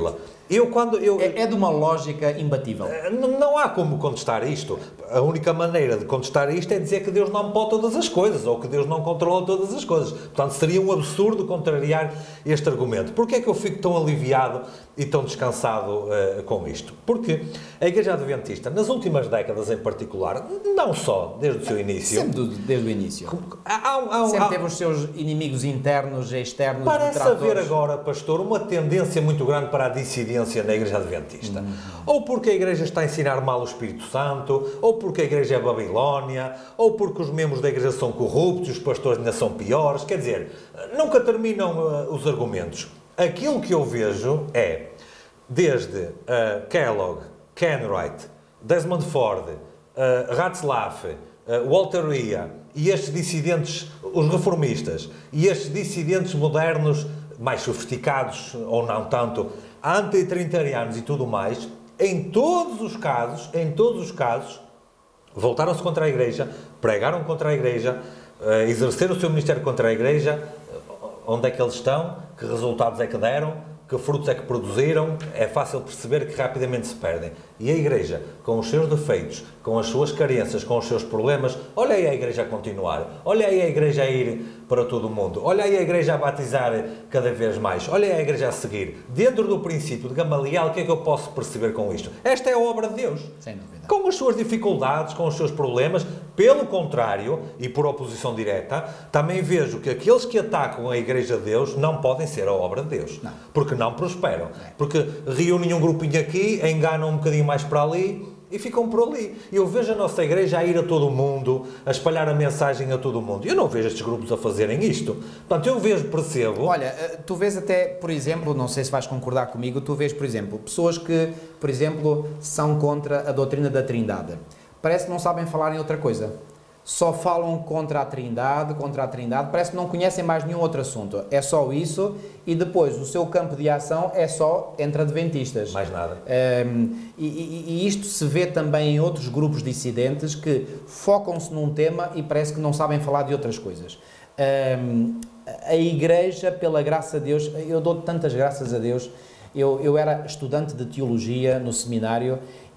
Eu, quando, eu, é, é de uma lógica imbatível. Não, não há como contestar isto. A única maneira de contestar isto é dizer que Deus não pode todas as coisas, ou que Deus não controla todas as coisas. Portanto, seria um absurdo contrariar este argumento. Porquê é que eu fico tão aliviado e tão descansado uh, com isto? Porque a Igreja Adventista, nas últimas décadas em particular, não só desde o seu início... Sempre desde o início. Há, há, há, Sempre há, teve os seus inimigos internos e externos. Parece haver agora, pastor, uma tendência muito grande para a dissidência na Igreja Adventista. Uhum. Ou porque a Igreja está a ensinar mal o Espírito Santo, ou porque a Igreja é Babilónia, ou porque os membros da Igreja são corruptos, os pastores ainda são piores. Quer dizer, nunca terminam uh, os argumentos. Aquilo que eu vejo é, desde uh, Kellogg, Kenwright, Desmond Ford, uh, Ratzlaff, uh, Walter Ria, e estes dissidentes, os reformistas, e estes dissidentes modernos, mais sofisticados, ou não tanto, anti-trinitarianos e tudo mais, em todos os casos, em todos os casos, voltaram-se contra a Igreja, pregaram contra a Igreja, uh, exerceram o seu ministério contra a Igreja. Onde é que eles estão? Que resultados é que deram? Que frutos é que produziram? É fácil perceber que rapidamente se perdem. E a Igreja, com os seus defeitos, com as suas carências, com os seus problemas, olha aí a Igreja a continuar, olha aí a Igreja a ir para todo o mundo, olha aí a Igreja a batizar cada vez mais, olha aí a Igreja a seguir. Dentro do princípio de Gamaliel, o que é que eu posso perceber com isto? Esta é a obra de Deus. Sem dúvida. Com as suas dificuldades, com os seus problemas. Pelo contrário, e por oposição direta, também vejo que aqueles que atacam a Igreja de Deus não podem ser a obra de Deus. Não. Porque não prosperam. Porque reúnem um grupinho aqui, enganam um bocadinho mais para ali e ficam por ali. Eu vejo a nossa Igreja a ir a todo o mundo, a espalhar a mensagem a todo o mundo. Eu não vejo estes grupos a fazerem isto. Portanto, eu vejo, percebo... Olha, tu vês até, por exemplo, não sei se vais concordar comigo, tu vês, por exemplo, pessoas que, por exemplo, são contra a doutrina da Trindade. Parece que não sabem falar em outra coisa. Só falam contra a Trindade, contra a Trindade, parece que não conhecem mais nenhum outro assunto. É só isso, e depois o seu campo de ação é só entre adventistas. Mais nada. Um, e, e, e isto se vê também em outros grupos dissidentes que focam-se num tema e parece que não sabem falar de outras coisas. Um, a Igreja, pela graça de Deus, eu dou tantas graças a Deus. Eu, eu era estudante de teologia no seminário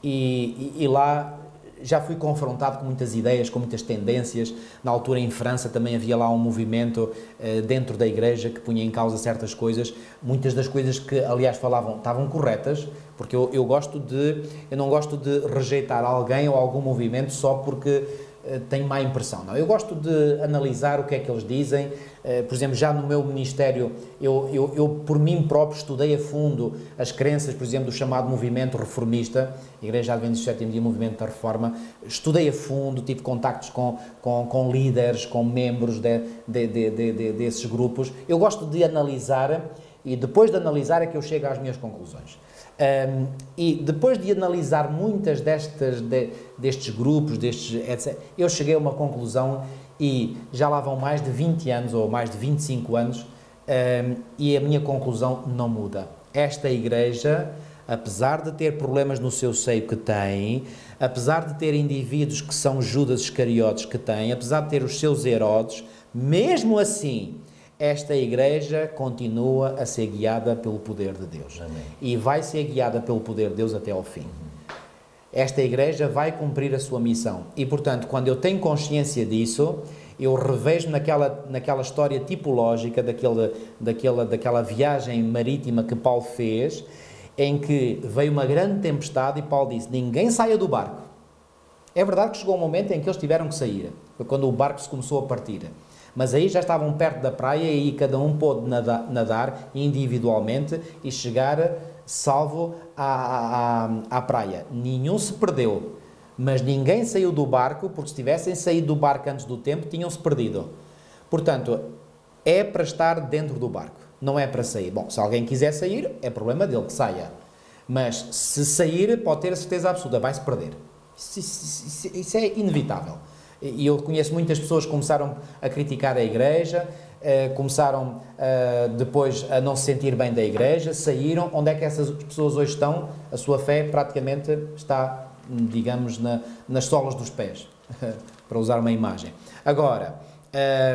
e, e, e lá... já fui confrontado com muitas ideias, com muitas tendências. Na altura, em França, também havia lá um movimento uh, dentro da Igreja que punha em causa certas coisas. Muitas das coisas que, aliás, falavam estavam corretas, porque eu, eu gosto de... eu não gosto de rejeitar alguém ou algum movimento só porque uh, tem má impressão. Não, eu gosto de analisar o que é que eles dizem. Uh, por exemplo, já no meu ministério, eu, eu, eu por mim próprio estudei a fundo as crenças, por exemplo, do chamado movimento reformista, Igreja Adventista do Sétimo Dia, Movimento da Reforma. Estudei a fundo, tive contactos com, com, com líderes, com membros de, de, de, de, de, desses grupos. Eu gosto de analisar e depois de analisar é que eu chego às minhas conclusões. Um, e depois de analisar muitas destas, de, destes grupos, destes, etcétera, eu cheguei a uma conclusão e já lá vão mais de vinte anos ou mais de vinte e cinco anos um, e a minha conclusão não muda. Esta Igreja, apesar de ter problemas no seu seio que tem, apesar de ter indivíduos que são Judas Iscariotes que tem, apesar de ter os seus Herodes, mesmo assim, esta Igreja continua a ser guiada pelo poder de Deus. Amém. E vai ser guiada pelo poder de Deus até ao fim. Esta Igreja vai cumprir a sua missão. E, portanto, quando eu tenho consciência disso, eu revejo naquela, naquela história tipológica daquele, daquela, daquela viagem marítima que Paulo fez, em que veio uma grande tempestade e Paulo disse, ninguém saia do barco. É verdade que chegou um momento em que eles tiveram que sair, foi quando o barco se começou a partir. Mas aí já estavam perto da praia e cada um pôde nadar, nadar individualmente e chegar salvo à, à, à praia. Nenhum se perdeu, mas ninguém saiu do barco, porque se tivessem saído do barco antes do tempo, tinham-se perdido. Portanto, é para estar dentro do barco, não é para sair. Bom, se alguém quiser sair, é problema dele que saia. Mas se sair, pode ter a certeza absoluta, vai-se perder. Isso, isso, isso é inevitável. E eu conheço muitas pessoas que começaram a criticar a Igreja, eh, começaram eh, depois a não se sentir bem da Igreja, saíram. Onde é que essas pessoas hoje estão? A sua fé praticamente está, digamos, na, nas solas dos pés, para usar uma imagem. Agora, eh,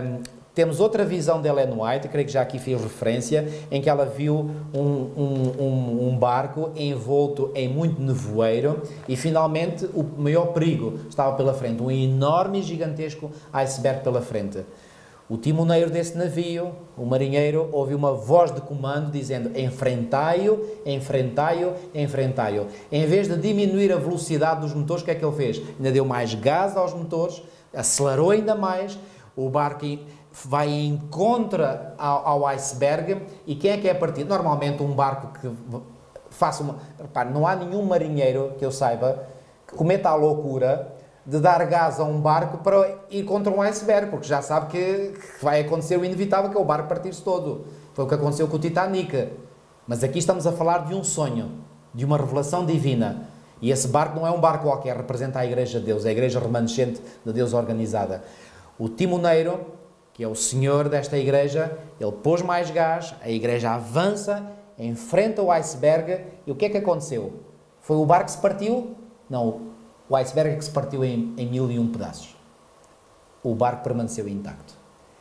Temos outra visão de Ellen White, creio que já aqui fiz referência, em que ela viu um, um, um, um barco envolto em muito nevoeiro e finalmente o maior perigo estava pela frente, um enorme e gigantesco iceberg pela frente. O timoneiro desse navio, o marinheiro, ouviu uma voz de comando dizendo: enfrentai-o, enfrentai-o, enfrentai-o. Em vez de diminuir a velocidade dos motores, o que é que ele fez? Ainda deu mais gás aos motores, acelerou ainda mais, o barco vai em contra ao, ao iceberg. E quem é que é partido? Normalmente um barco que faça uma... Repare, não há nenhum marinheiro que eu saiba que cometa a loucura de dar gás a um barco para ir contra um iceberg, porque já sabe que, que vai acontecer o inevitável, que é o barco partir-se todo. Foi o que aconteceu com o Titanic. Mas aqui estamos a falar de um sonho, de uma revelação divina. E esse barco não é um barco qualquer, representa a Igreja de Deus, é a Igreja remanescente de Deus organizada. O timoneiro, que é o senhor desta Igreja, ele pôs mais gás, a Igreja avança, enfrenta o iceberg, e o que é que aconteceu? Foi o barco que se partiu? Não, o iceberg é que se partiu em, em mil e um pedaços. O barco permaneceu intacto.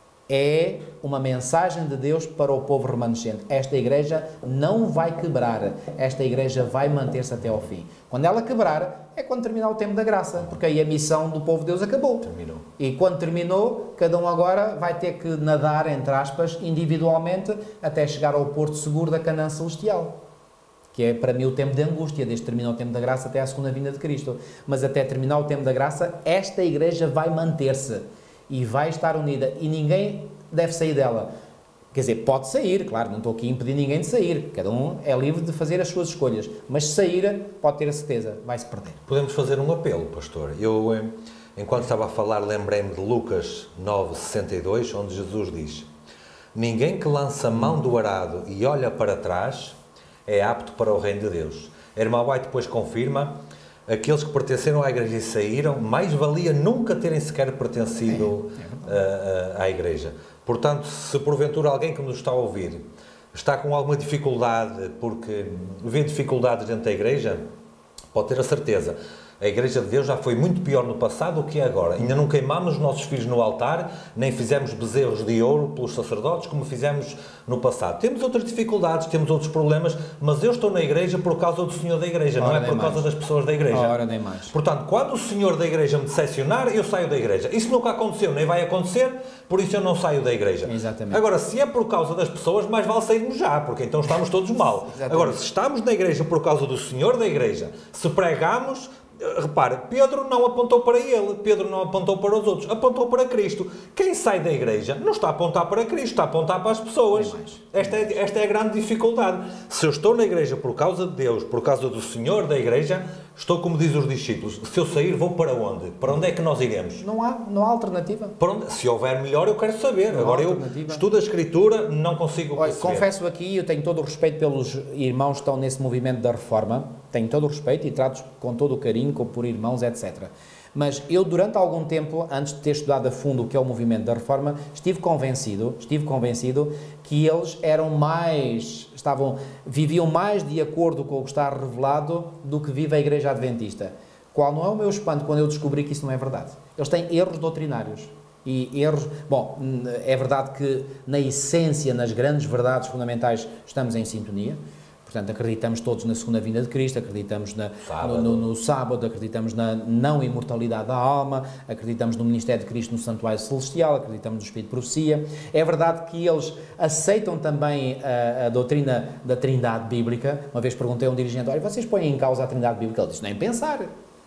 É uma mensagem de Deus para o povo remanescente. Esta Igreja não vai quebrar. Esta Igreja vai manter-se até ao fim. Quando ela quebrar, é quando terminar o tempo da graça, porque aí a missão do povo de Deus acabou. Terminou. E quando terminou, cada um agora vai ter que nadar, entre aspas, individualmente, até chegar ao porto seguro da Canaã Celestial. Que é para mim o tempo de angústia, desde que terminar o tempo da graça até à segunda vinda de Cristo. Mas até terminar o tempo da graça, esta Igreja vai manter-se e vai estar unida, e ninguém deve sair dela. Quer dizer, pode sair, claro, não estou aqui a impedir ninguém de sair, cada um é livre de fazer as suas escolhas, mas sair, pode ter a certeza, vai-se perder. Podemos fazer um apelo, pastor. Eu, enquanto estava a falar, lembrei-me de Lucas nove, sessenta e dois, onde Jesus diz: ninguém que lança a mão do arado e olha para trás é apto para o reino de Deus. A irmã White depois confirma: aqueles que pertenceram à Igreja e saíram, mais valia nunca terem sequer pertencido é, é uh, à Igreja. Portanto, se porventura alguém que nos está a ouvir está com alguma dificuldade, porque vê dificuldades dentro da Igreja, pode ter a certeza. A Igreja de Deus já foi muito pior no passado do que é agora. Ainda não queimamos os nossos filhos no altar, nem fizemos bezerros de ouro pelos sacerdotes, como fizemos no passado. Temos outras dificuldades, temos outros problemas, mas eu estou na Igreja por causa do Senhor da Igreja, Ora, não é por causa das pessoas da Igreja. Ora, nem mais. Portanto, quando o Senhor da Igreja me decepcionar, eu saio da Igreja. Isso nunca aconteceu, nem vai acontecer, por isso eu não saio da Igreja. Exatamente. Agora, se é por causa das pessoas, mais vale sairmos já, porque então estamos todos mal. Exatamente. Agora, se estamos na Igreja por causa do Senhor da Igreja, se pregamos... Repare, Pedro não apontou para ele, Pedro não apontou para os outros, apontou para Cristo. Quem sai da Igreja não está a apontar para Cristo, está a apontar para as pessoas. Esta é, esta é a grande dificuldade. Se eu estou na Igreja por causa de Deus, por causa do Senhor da Igreja, estou como diz os discípulos: se eu sair, vou para onde? Para onde é que nós iremos? Não há, não há alternativa. Para onde? Se houver melhor, eu quero saber. Não Agora eu estudo a Escritura, não consigo Olha, perceber. confesso aqui, eu tenho todo o respeito pelos irmãos que estão nesse movimento da reforma, tenho todo o respeito e trato-os com todo o carinho, como por irmãos, etcétera. Mas eu, durante algum tempo, antes de ter estudado a fundo o que é o movimento da reforma, estive convencido, estive convencido que eles eram mais, estavam, viviam mais de acordo com o que está revelado do que vive a Igreja Adventista. Qual não é o meu espanto quando eu descobri que isso não é verdade? Eles têm erros doutrinários. E erros, bom, é verdade que na essência, nas grandes verdades fundamentais, estamos em sintonia. Portanto, acreditamos todos na segunda vinda de Cristo, acreditamos na, sábado. No, no, no sábado, acreditamos na não imortalidade da alma, acreditamos no ministério de Cristo no santuário celestial, acreditamos no Espírito de profecia. É verdade que eles aceitam também a, a doutrina da Trindade Bíblica. Uma vez perguntei a um dirigente: olha, vocês põem em causa a Trindade Bíblica? Ele disse: nem pensar.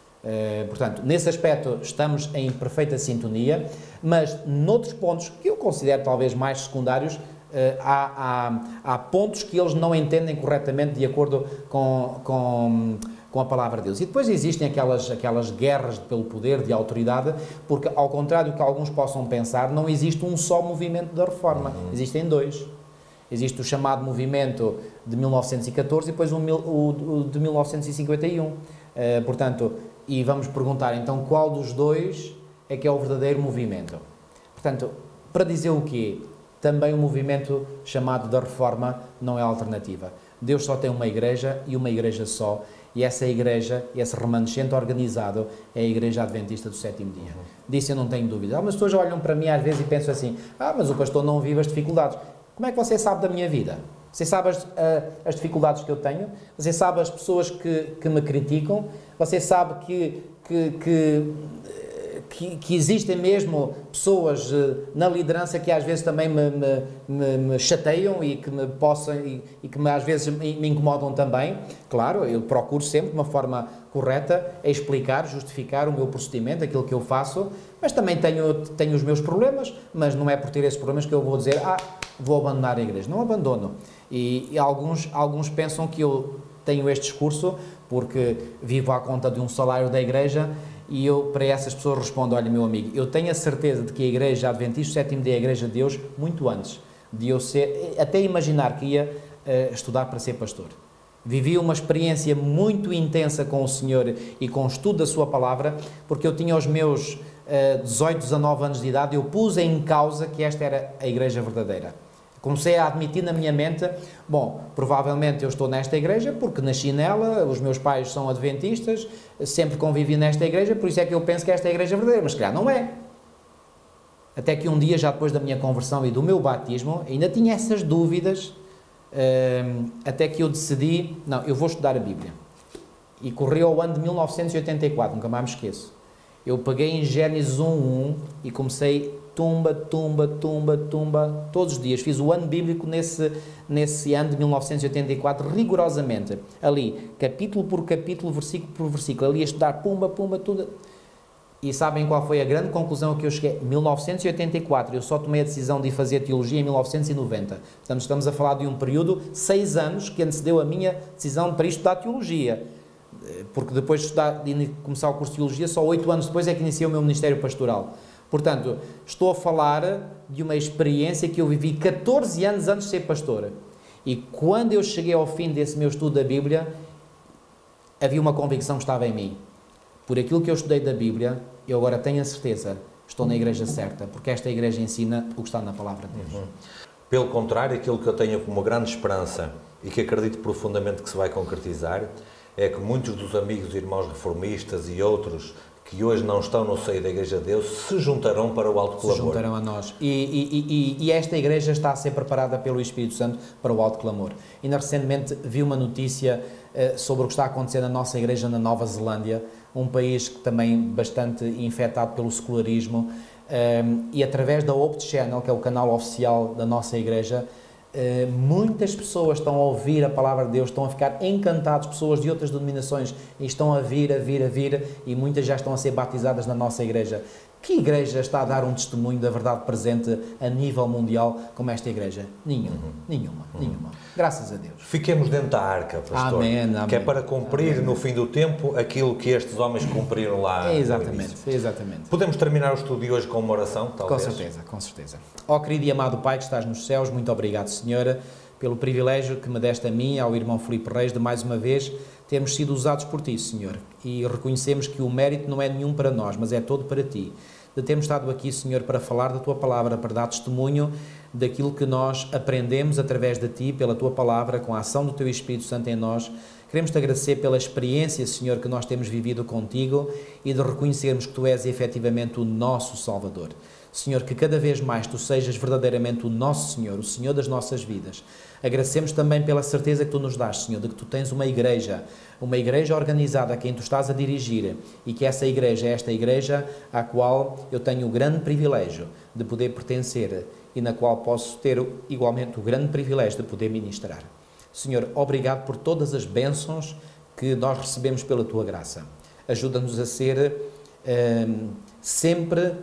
Uh, portanto, nesse aspecto estamos em perfeita sintonia, mas noutros pontos que eu considero talvez mais secundários, Uh, há, há, há pontos que eles não entendem corretamente de acordo com, com, com a palavra de Deus. E depois existem aquelas, aquelas guerras pelo poder, de autoridade, porque, ao contrário do que alguns possam pensar, não existe um só movimento da reforma, uhum. Existem dois. Existe o chamado movimento de mil novecentos e catorze e depois o, o, o de mil novecentos e cinquenta e um. Uh, portanto, e vamos perguntar então qual dos dois é que é o verdadeiro movimento. Portanto, para dizer o quê? Também o movimento chamado da reforma não é alternativa. Deus só tem uma igreja e uma igreja só, E essa igreja, esse remanescente organizado, é a Igreja Adventista do Sétimo Dia. Uhum. Disso eu não tenho dúvida. Algumas pessoas olham para mim às vezes e pensam assim, ah, mas o pastor não vive as dificuldades. Como é que você sabe da minha vida? Você sabe as, as dificuldades que eu tenho? Você sabe as pessoas que, que me criticam? Você sabe que, que, que, que, que existem mesmo pessoas na liderança que às vezes também me, me, me, me chateiam e que me possam e, e que me, às vezes me, me incomodam também? Claro, eu procuro sempre de uma forma correta a explicar, justificar o meu procedimento, aquilo que eu faço, mas também tenho, tenho os meus problemas, mas não é por ter esses problemas que eu vou dizer, ah, vou abandonar a igreja. Não abandono. E, e alguns, alguns pensam que eu tenho este discurso porque vivo à conta de um salário da igreja e eu, para essas pessoas, respondo, olha, meu amigo, eu tenho a certeza de que a igreja Adventista do Sétimo Dia é a igreja de Deus muito antes de eu ser, até imaginar que ia uh, estudar para ser pastor. Vivi uma experiência muito intensa com o Senhor e com o estudo da sua palavra, porque eu tinha os meus uh, dezoito, dezanove anos de idade, eu pus em causa que esta era a igreja verdadeira. Comecei a admitir na minha mente, bom, provavelmente eu estou nesta igreja porque nasci nela, os meus pais são adventistas, sempre convivi nesta igreja, por isso é que eu penso que esta é a igreja verdadeira, mas se calhar não é. Até que um dia, já depois da minha conversão e do meu batismo, ainda tinha essas dúvidas, até que eu decidi, não, eu vou estudar a Bíblia. E correu ao ano de mil novecentos e oitenta e quatro, nunca mais me esqueço. Eu peguei em Gênesis um, um e comecei tumba, tumba, tumba, tumba, todos os dias. Fiz o ano bíblico nesse, nesse ano de mil novecentos e oitenta e quatro, rigorosamente. Ali, capítulo por capítulo, versículo por versículo. Ali a estudar, pumba, pumba, tudo. E sabem qual foi a grande conclusão a que eu cheguei? mil novecentos e oitenta e quatro, eu só tomei a decisão de fazer teologia em mil novecentos e noventa. Portanto, estamos a falar de um período, seis anos, que antecedeu a minha decisão para estudar teologia. Porque depois de, estudar, de começar o curso de teologia, só oito anos depois é que iniciei o meu ministério pastoral. Portanto, estou a falar de uma experiência que eu vivi catorze anos antes de ser pastor. E quando eu cheguei ao fim desse meu estudo da Bíblia, havia uma convicção que estava em mim. Por aquilo que eu estudei da Bíblia, eu agora tenho a certeza, estou na igreja certa, porque esta igreja ensina o que está na palavra de Deus. Uhum. Pelo contrário, aquilo que eu tenho como grande esperança e que acredito profundamente que se vai concretizar, é que muitos dos amigos e irmãos reformistas e outros que hoje não estão no seio da Igreja de Deus se juntarão para o alto clamor. Se juntarão a nós. E, e, e, e esta igreja está a ser preparada pelo Espírito Santo para o alto clamor. Ainda recentemente vi uma notícia uh, sobre o que está a acontecer na nossa igreja na Nova Zelândia, um país que também bastante infectado pelo secularismo, um, e através da Hope Channel, que é o canal oficial da nossa igreja, Uh, muitas pessoas estão a ouvir a palavra de Deus, estão a ficar encantados, pessoas de outras denominações, e estão a vir, a vir, a vir, e muitas já estão a ser batizadas na nossa igreja. Que igreja está a dar um testemunho da verdade presente a nível mundial como esta igreja? Nenhuma, uhum. nenhuma, uhum. nenhuma. Graças a Deus. Fiquemos dentro da arca, pastor. Amém, amém. Que é para cumprir amém. No fim do tempo aquilo que estes homens cumpriram lá. É exatamente, é exatamente. Podemos terminar o estudo de hoje com uma oração, talvez? Com certeza, com certeza. Ó querido e amado Pai que estás nos céus, muito obrigado, Senhor, pelo privilégio que me deste a mim, ao irmão Filipe Reis, de mais uma vez termos sido usados por Ti, Senhor. E reconhecemos que o mérito não é nenhum para nós, mas é todo para Ti. De termos estado aqui, Senhor, para falar da Tua Palavra, para dar testemunho daquilo que nós aprendemos através de Ti, pela Tua Palavra, com a ação do Teu Espírito Santo em nós. Queremos-Te agradecer pela experiência, Senhor, que nós temos vivido contigo e de reconhecermos que Tu és efetivamente o nosso Salvador. Senhor, que cada vez mais Tu sejas verdadeiramente o nosso Senhor, o Senhor das nossas vidas. Agradecemos também pela certeza que Tu nos dás, Senhor, de que Tu tens uma igreja, uma igreja organizada a quem Tu estás a dirigir e que essa igreja é esta igreja à qual eu tenho o grande privilégio de poder pertencer e na qual posso ter igualmente o grande privilégio de poder ministrar. Senhor, obrigado por todas as bênçãos que nós recebemos pela Tua graça. Ajuda-nos a ser hum, sempre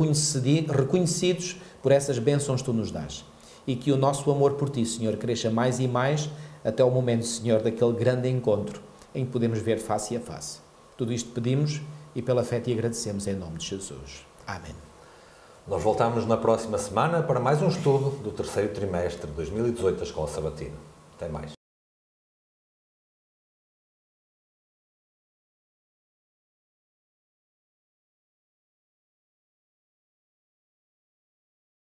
reconhecidos por essas bênçãos que Tu nos dás. E que o nosso amor por Ti, Senhor, cresça mais e mais até o momento, Senhor, daquele grande encontro em que podemos ver face a face. Tudo isto pedimos e pela fé Te agradecemos em nome de Jesus. Amém. Nós voltamos na próxima semana para mais um estudo do terceiro trimestre de dois mil e dezoito da Escola Sabatina. Até mais.